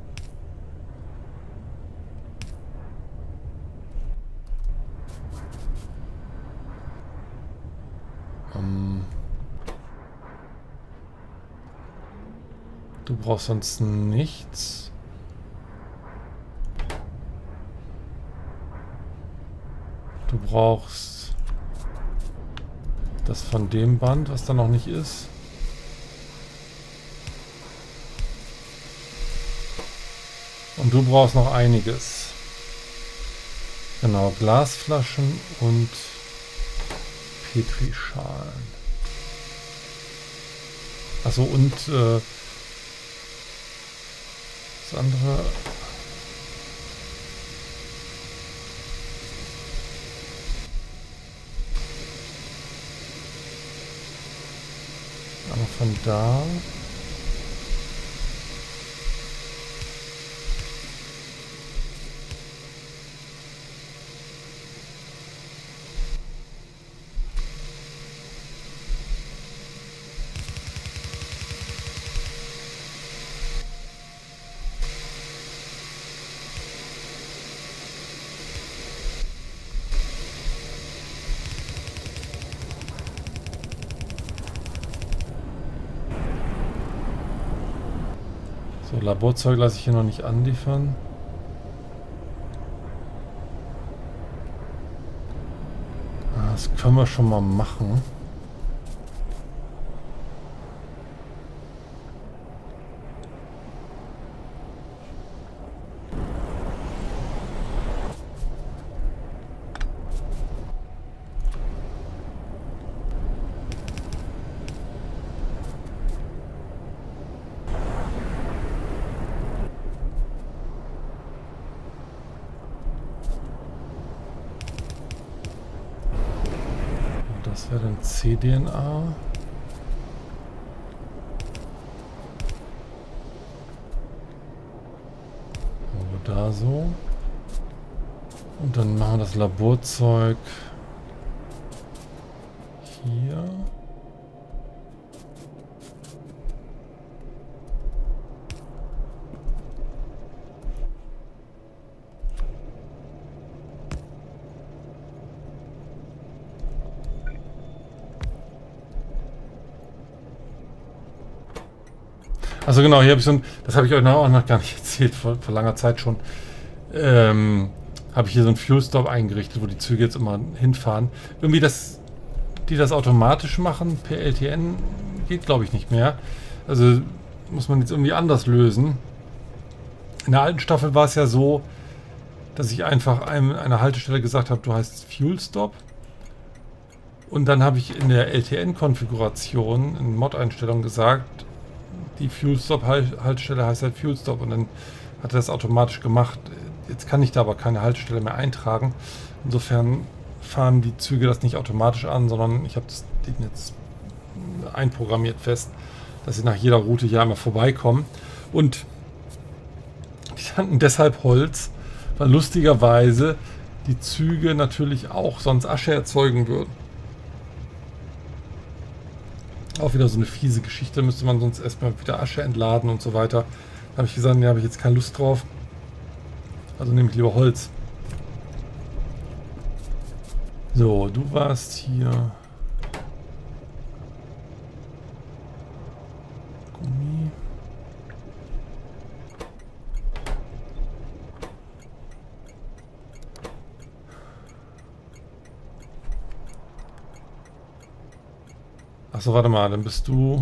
Ähm, du brauchst sonst nichts. Du brauchst das von dem Band, was da noch nicht ist. Und du brauchst noch einiges. Genau, Glasflaschen und Petrischalen. Achso, und äh, das andere... Aber von da... So, Laborzeug lasse ich hier noch nicht anliefern. Das können wir schon mal machen. Was wäre denn C D N A? Wo da so? Und dann machen wir das Laborzeug hier. Also genau, hier habe ich so ein, das habe ich euch noch, auch noch gar nicht erzählt, vor, vor langer Zeit schon, ähm, habe ich hier so einen Fuel Stop eingerichtet, wo die Züge jetzt immer hinfahren. Irgendwie das, die das automatisch machen, per L T N, geht glaube ich nicht mehr. Also muss man jetzt irgendwie anders lösen. In der alten Staffel war es ja so, dass ich einfach einem, einer Haltestelle gesagt habe, du heißt Fuel Stop. Und dann habe ich in der L T N-Konfiguration, in Mod-Einstellungen gesagt, die Fuel Stop Haltestelle heißt halt Fuel Stop, und dann hat er das automatisch gemacht. Jetzt kann ich da aber keine Haltestelle mehr eintragen. Insofern fahren die Züge das nicht automatisch an, sondern ich habe das Ding jetzt einprogrammiert fest, dass sie nach jeder Route hier einmal vorbeikommen. Und die hatten deshalb Holz, weil lustigerweise die Züge natürlich auch sonst Asche erzeugen würden. Auch wieder so eine fiese Geschichte, müsste man sonst erstmal wieder Asche entladen und so weiter. Da habe ich gesagt, da habe ich jetzt keine Lust drauf. Also nehme ich lieber Holz. So, du warst hier. Gummi. Achso, warte mal, dann bist du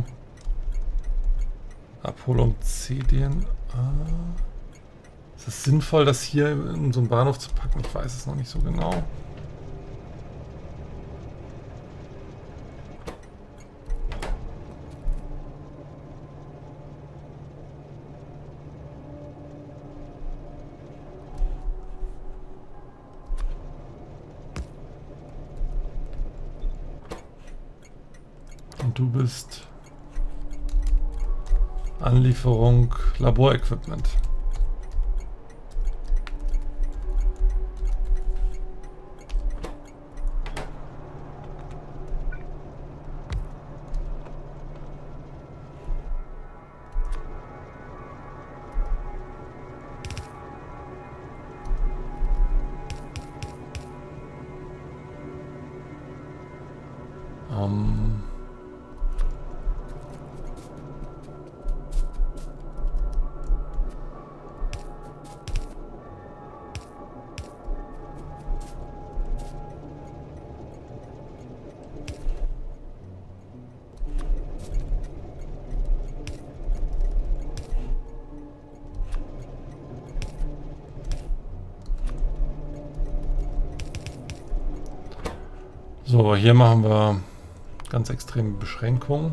Abholung C D N A. Ist es sinnvoll, das hier in so einen Bahnhof zu packen? Ich weiß es noch nicht so genau. Und du bist Anlieferung Laborequipment. Um So, hier machen wir ganz extreme Beschränkungen.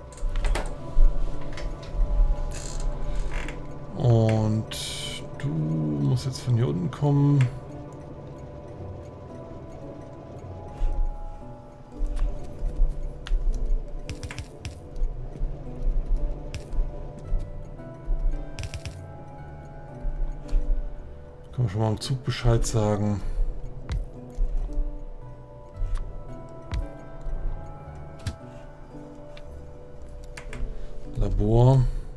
Und du musst jetzt von hier unten kommen. Können wir schon mal im Zug Bescheid sagen. Labor.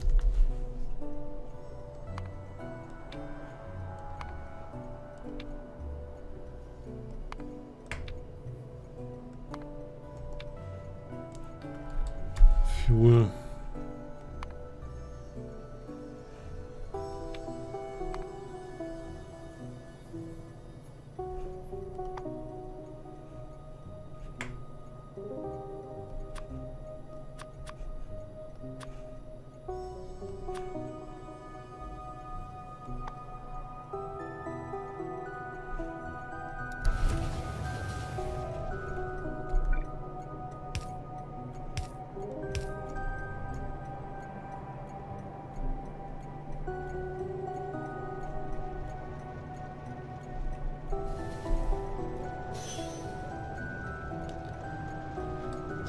Fuel.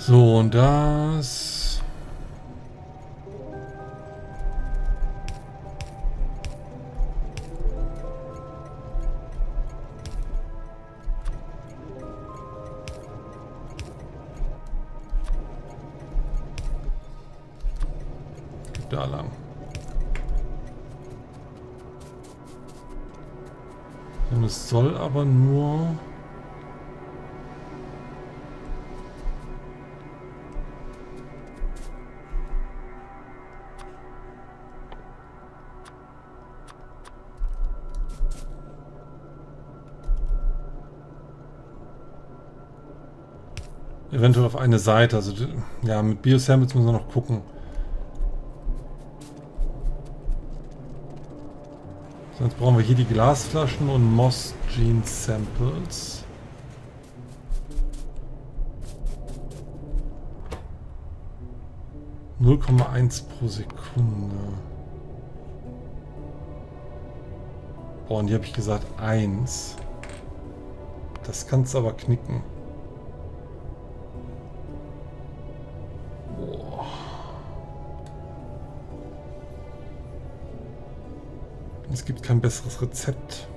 So, und das... da lang. Und es soll aber nur... eventuell auf eine Seite. Also ja, mit Biosamples müssen wir noch gucken. Sonst brauchen wir hier die Glasflaschen und Moss Gene Samples. null Komma eins pro Sekunde. Boah, und hier habe ich gesagt eins. Das kannst du aber knicken. Boah. Es gibt kein besseres Rezept.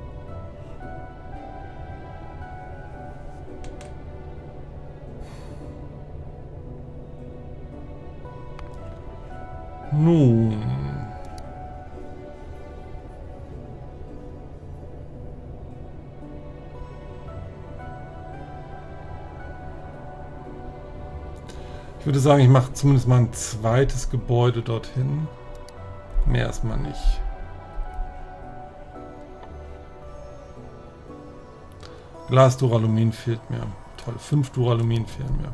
Nun. Ich würde sagen, ich mache zumindest mal ein zweites Gebäude dorthin. Mehr erstmal nicht. Glas Duralumin fehlt mir. Toll, fünf Duralumin fehlen mir.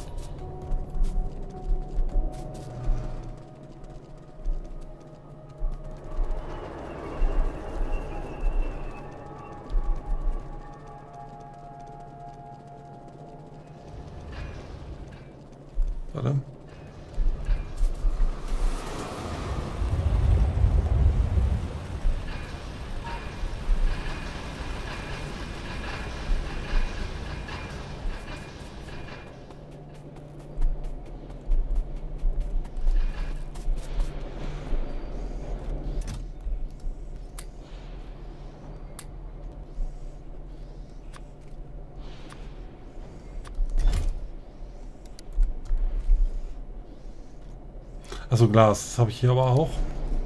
Warte. Also Glas, das habe ich hier aber auch.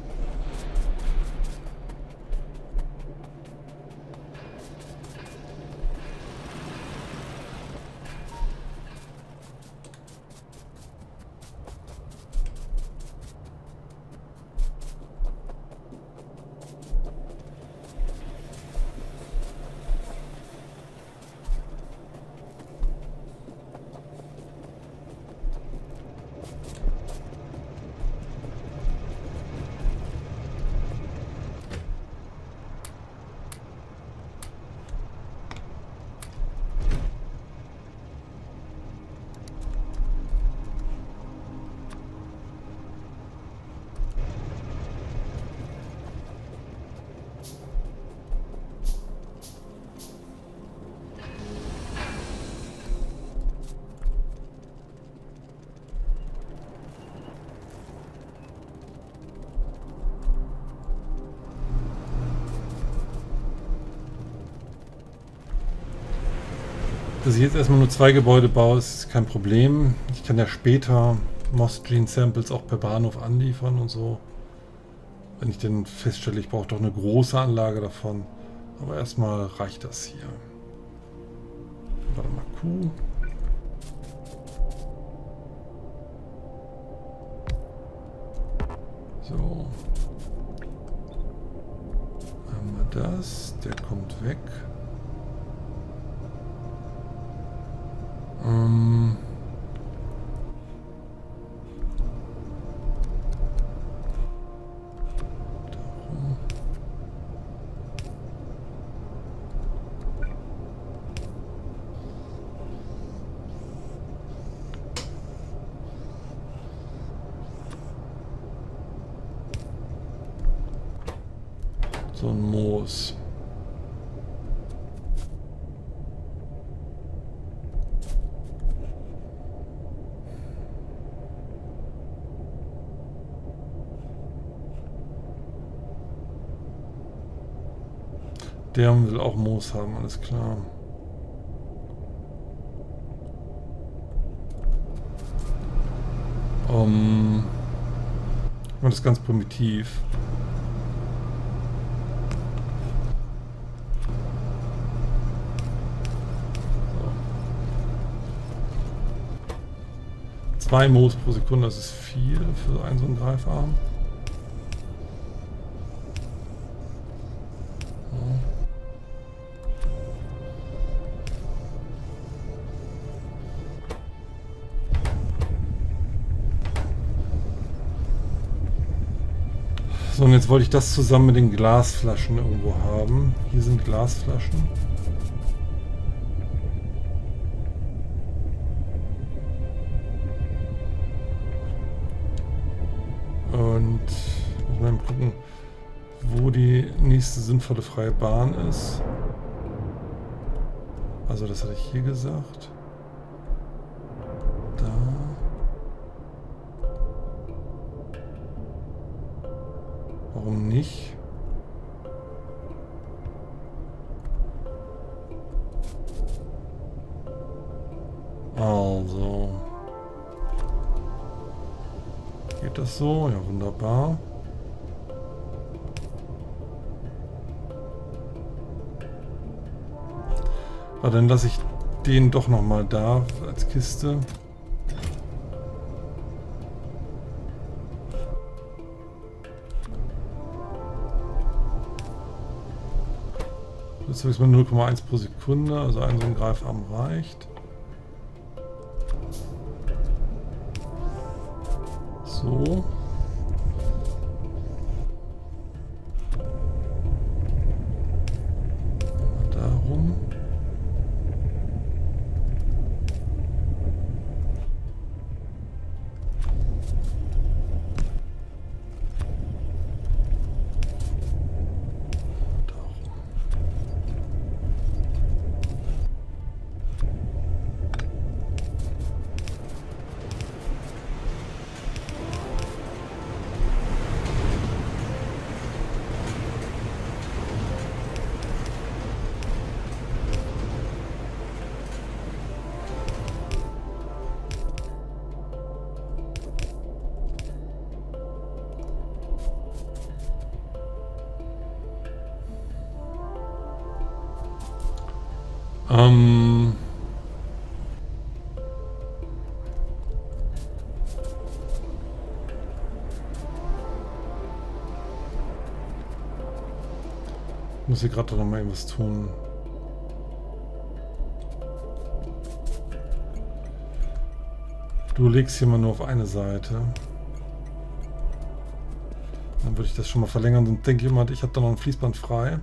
Dass ich jetzt erstmal nur zwei Gebäude baue, ist kein Problem. Ich kann ja später Moss Gene Samples auch per Bahnhof anliefern und so. Wenn ich dann feststelle, ich brauche doch eine große Anlage davon. Aber erstmal reicht das hier. Warte mal, Q. So. Haben wir das. Der kommt weg. Ähm. Darum. So ein Moos. Der will auch Moos haben, alles klar. Um, das ist ganz primitiv. So. Zwei Moos pro Sekunde, das ist viel für einen so einen Greifarm. So, und jetzt wollte ich das zusammen mit den Glasflaschen irgendwo haben. Hier sind Glasflaschen. Und muss mal gucken, wo die nächste sinnvolle freie Bahn ist. Also das hatte ich hier gesagt. Da. Warum nicht? Also. Geht das so? Ja, wunderbar. Aber dann lasse ich den doch noch mal da als Kiste. Jetzt habe ich mal null Komma eins pro Sekunde, also ein so ein Greifarm reicht. So. Darum. Ähm. Ich muss hier gerade noch mal irgendwas tun. Du legst hier mal nur auf eine Seite. Dann würde ich das schon mal verlängern. Dann denke ich immer, ich habe da noch ein Fließband frei.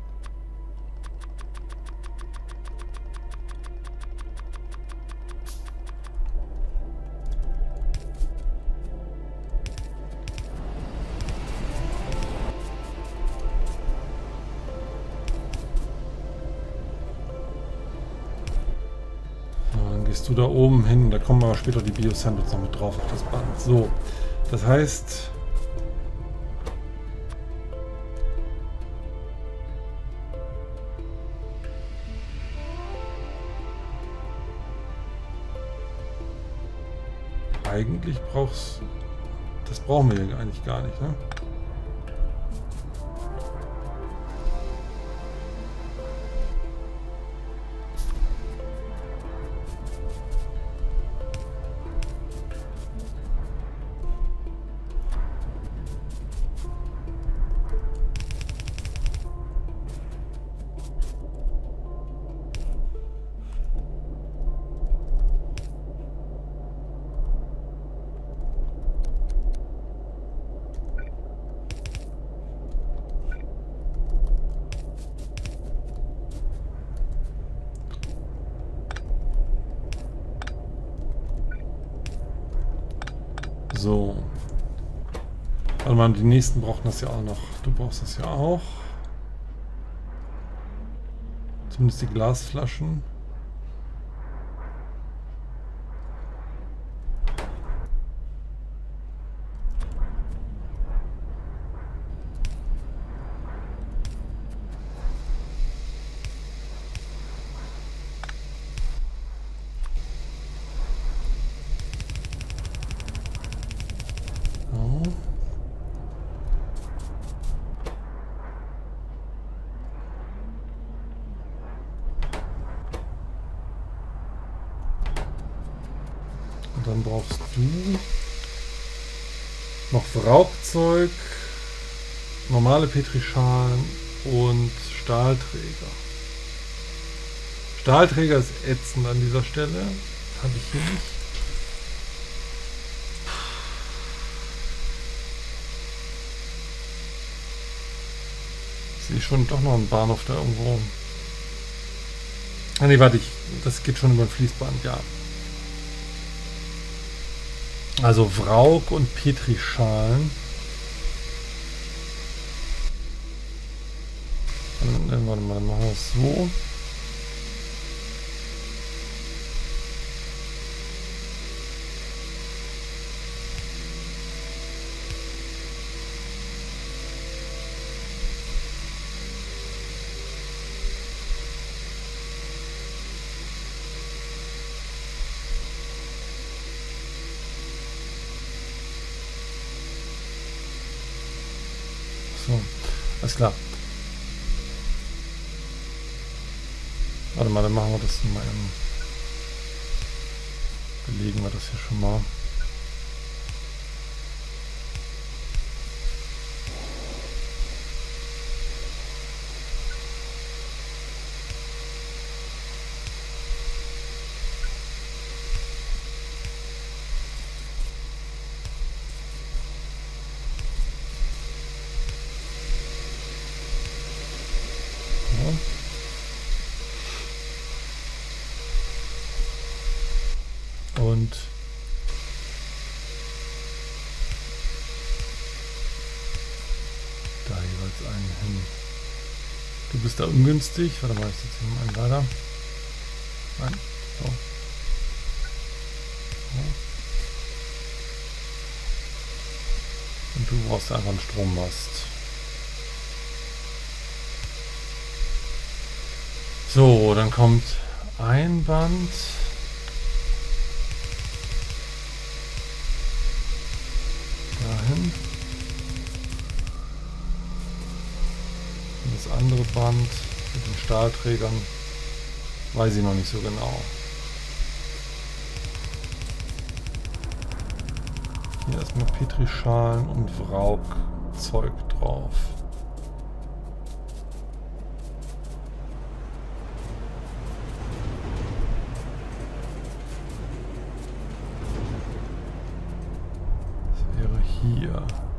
Du da oben hin, da kommen aber später die Bio-Samples noch mit drauf auf das Band. So, das heißt, eigentlich brauchst, das brauchen wir ja eigentlich gar nicht, ne? So. Warte mal, die nächsten brauchen das ja auch noch. Du brauchst das ja auch. Zumindest die Glasflaschen. dann brauchst du noch Wraubzeug, normale Petrischalen und Stahlträger. Stahlträger ist ätzend an dieser Stelle. Habe ich hier nicht. Ich sehe schon doch noch einen Bahnhof da irgendwo. Ah ne, warte, ich, das geht schon über ein Fließband, ja. Also Wraug und Petrischalen. Dann, warte mal, dann machen wir es so. So, alles klar. Warte mal, dann machen wir das mal eben. Belegen wir das hier schon mal. Und da jeweils einen hin. Du bist da ungünstig. Warte mal, ich setze hier mal einen weiter. Nein. So. So. Und du brauchst einfach einen Strommast. So, dann kommt ein Band. Dahin. Und das andere Band mit den Stahlträgern weiß ich noch nicht so genau. Hier erstmal Petrischalen und Wraugzeug drauf. Hier.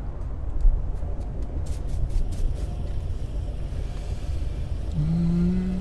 Hm.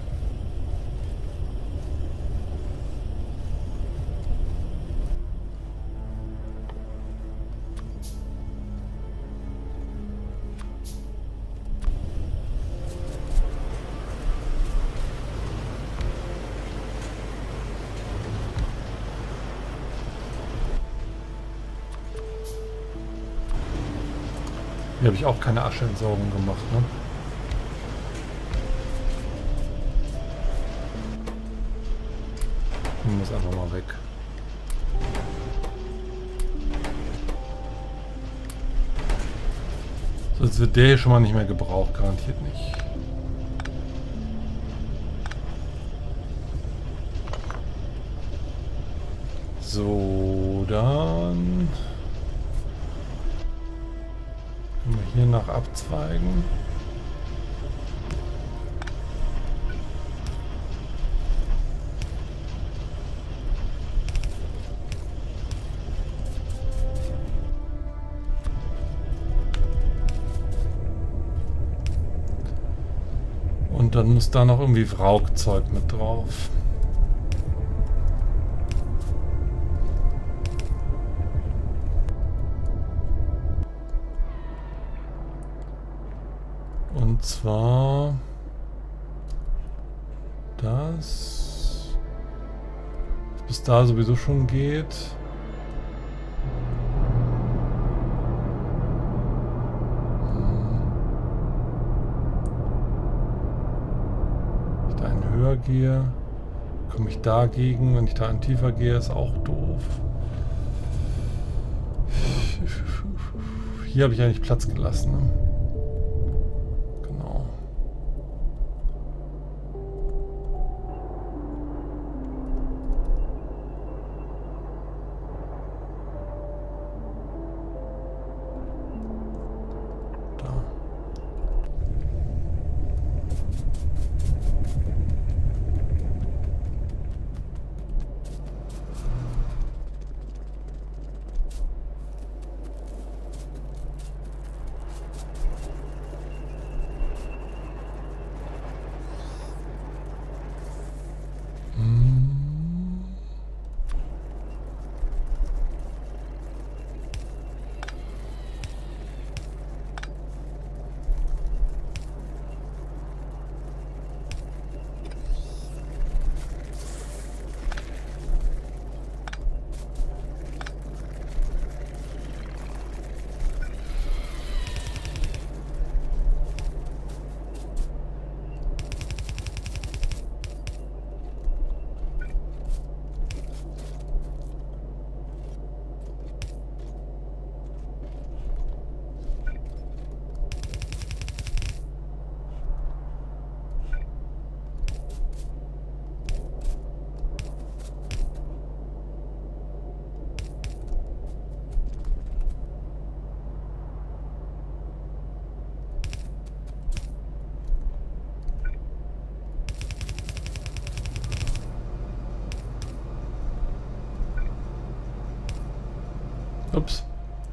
Hier habe ich auch keine Ascheentsorgung gemacht, ne? Nehmen wir es einfach mal weg. So, jetzt wird der hier schon mal nicht mehr gebraucht, garantiert nicht. So, dann können wir hier nach abzweigen. Und dann muss da noch irgendwie Wraugzeug mit drauf. Und zwar das, was bis da sowieso schon geht. Wenn ich da einen höher gehe, komme ich dagegen. Wenn ich da einen tiefer gehe, ist auch doof. Hier habe ich eigentlich Platz gelassen, ne? Ups.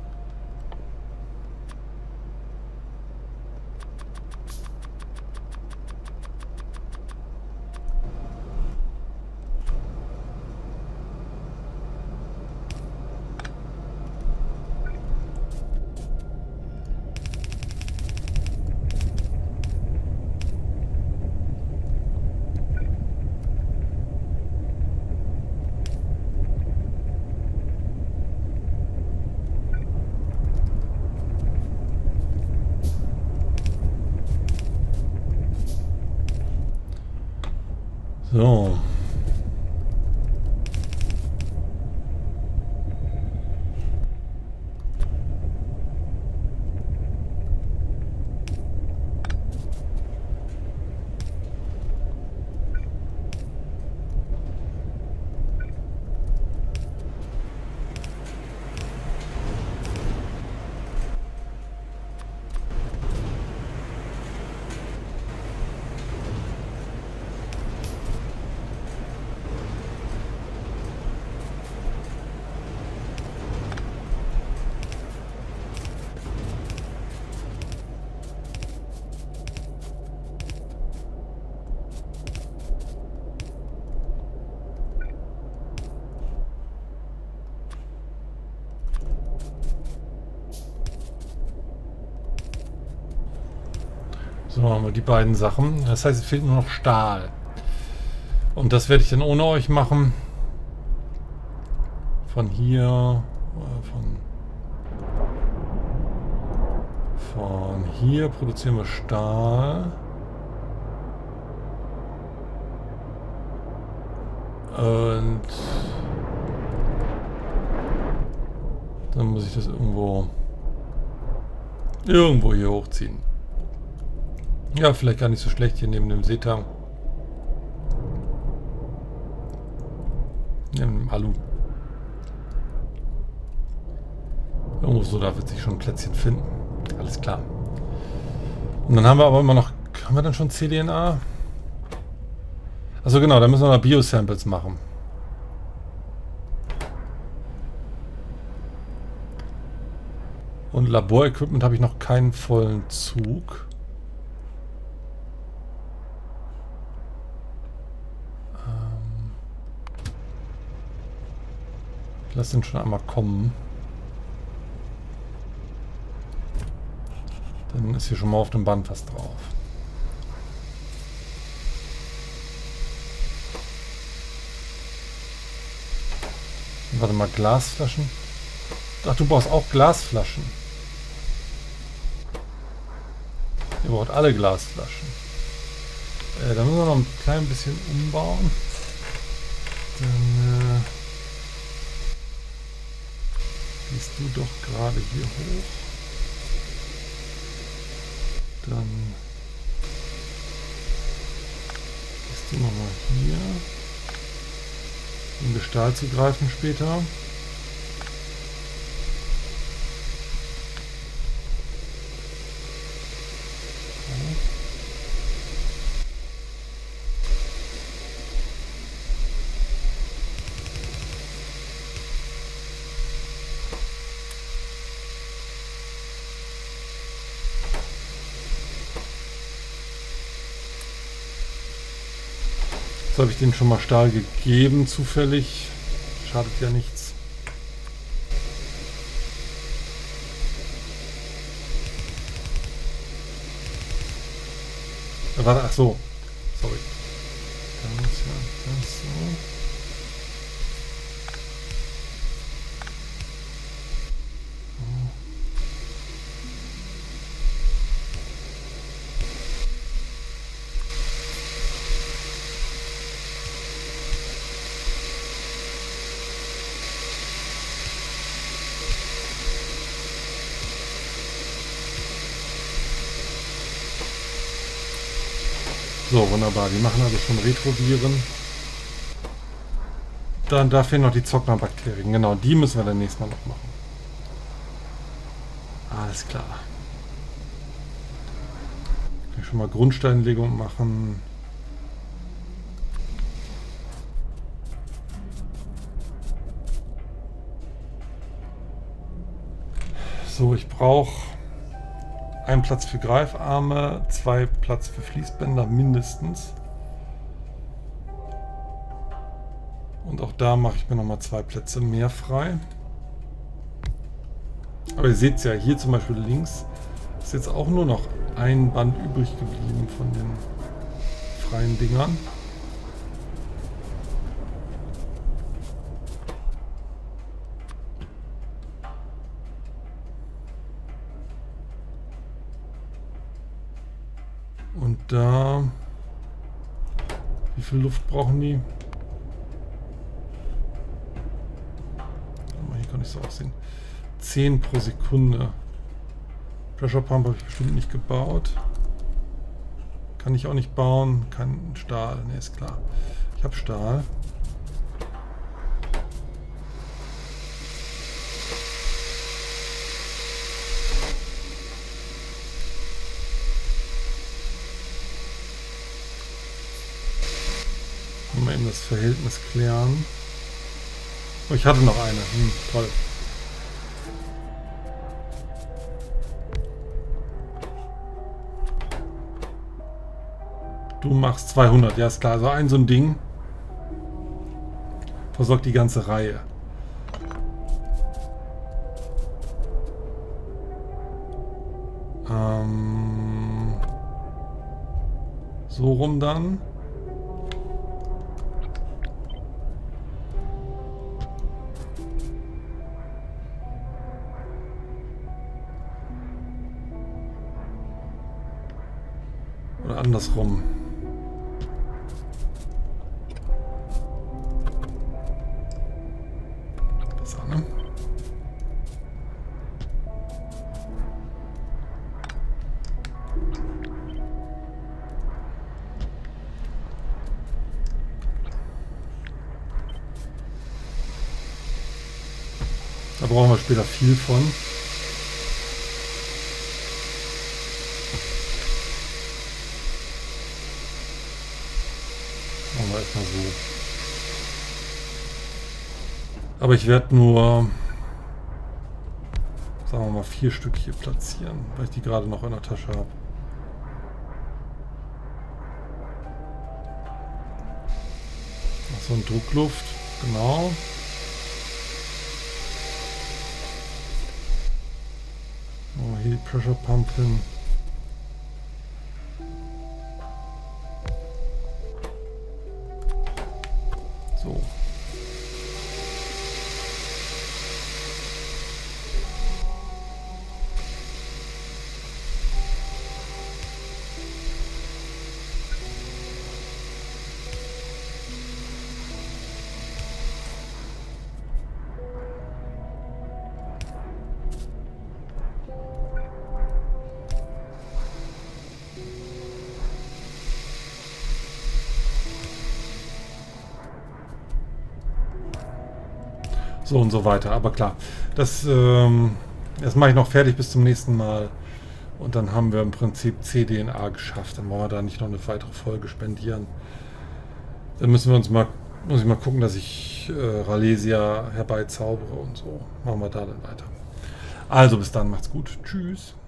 So. So, haben wir die beiden Sachen. Das heißt, es fehlt nur noch Stahl. Und das werde ich dann ohne euch machen. Von hier, von, von hier produzieren wir Stahl. Und dann muss ich das irgendwo irgendwo hier hochziehen. Ja, vielleicht gar nicht so schlecht hier neben dem Seetang. Neben dem Alu. Irgendwo so, da wird sich schon ein Plätzchen finden. Alles klar. Und dann haben wir aber immer noch... Haben wir dann schon C D N A? Also genau, da müssen wir noch Biosamples machen. Und Laborequipment habe ich noch keinen vollen Zug. Ähm Lass den schon einmal kommen. Dann ist hier schon mal auf dem Band was drauf. Warte mal, Glasflaschen. Ach, du brauchst auch Glasflaschen. Ihr braucht alle Glasflaschen. Äh, da müssen wir noch ein klein bisschen umbauen. Dann äh, gehst du doch gerade hier hoch. Dann gehst du nochmal hier, um das Stahl zu greifen später. Habe ich denen schon mal Stahl gegeben, zufällig. Schadet ja nichts. Äh, warte, ach so. Sorry. Da muss ja das so. So, wunderbar. Die machen also schon Retroviren. Dann da fehlen noch die Zockner-Bakterien. Genau, die müssen wir dann nächstes Mal noch machen. Alles klar. Kann ich schon mal Grundsteinlegung machen. So, ich brauche einen Platz für Greifarme, zwei Platz für Fließbänder mindestens. Und auch da mache ich mir nochmal zwei Plätze mehr frei. Aber ihr seht es ja, hier zum Beispiel links ist jetzt auch nur noch ein Band übrig geblieben von den freien Dingern. Und da... Wie viel Luft brauchen die? Hier kann ich so aussehen. zehn pro Sekunde. Pressure Pump habe ich bestimmt nicht gebaut. Kann ich auch nicht bauen. Kein Stahl. Ne, ist klar. Ich habe Stahl. Mal eben das Verhältnis klären. Oh, ich hatte noch eine. Hm, toll. Du machst zweihundert, ja ist klar. Also ein so ein Ding versorgt die ganze Reihe. Ähm, so rum dann. Oder andersrum. Besser, ne? Da brauchen wir später viel von. Machen wir erstmal so. Aber ich werde nur, sagen wir mal, vier Stück hier platzieren, weil ich die gerade noch in der Tasche habe. So ein Druckluft, genau. Oh, hier die Pressure Pump hin. So. So und so weiter, aber klar, das, ähm, das mache ich noch fertig bis zum nächsten Mal und dann haben wir im Prinzip C D N A geschafft, dann wollen wir da nicht noch eine weitere Folge spendieren. Dann müssen wir uns mal, muss ich mal gucken, dass ich äh, Ralesia herbeizaubere und so, machen wir da dann weiter. Also bis dann, macht's gut, tschüss.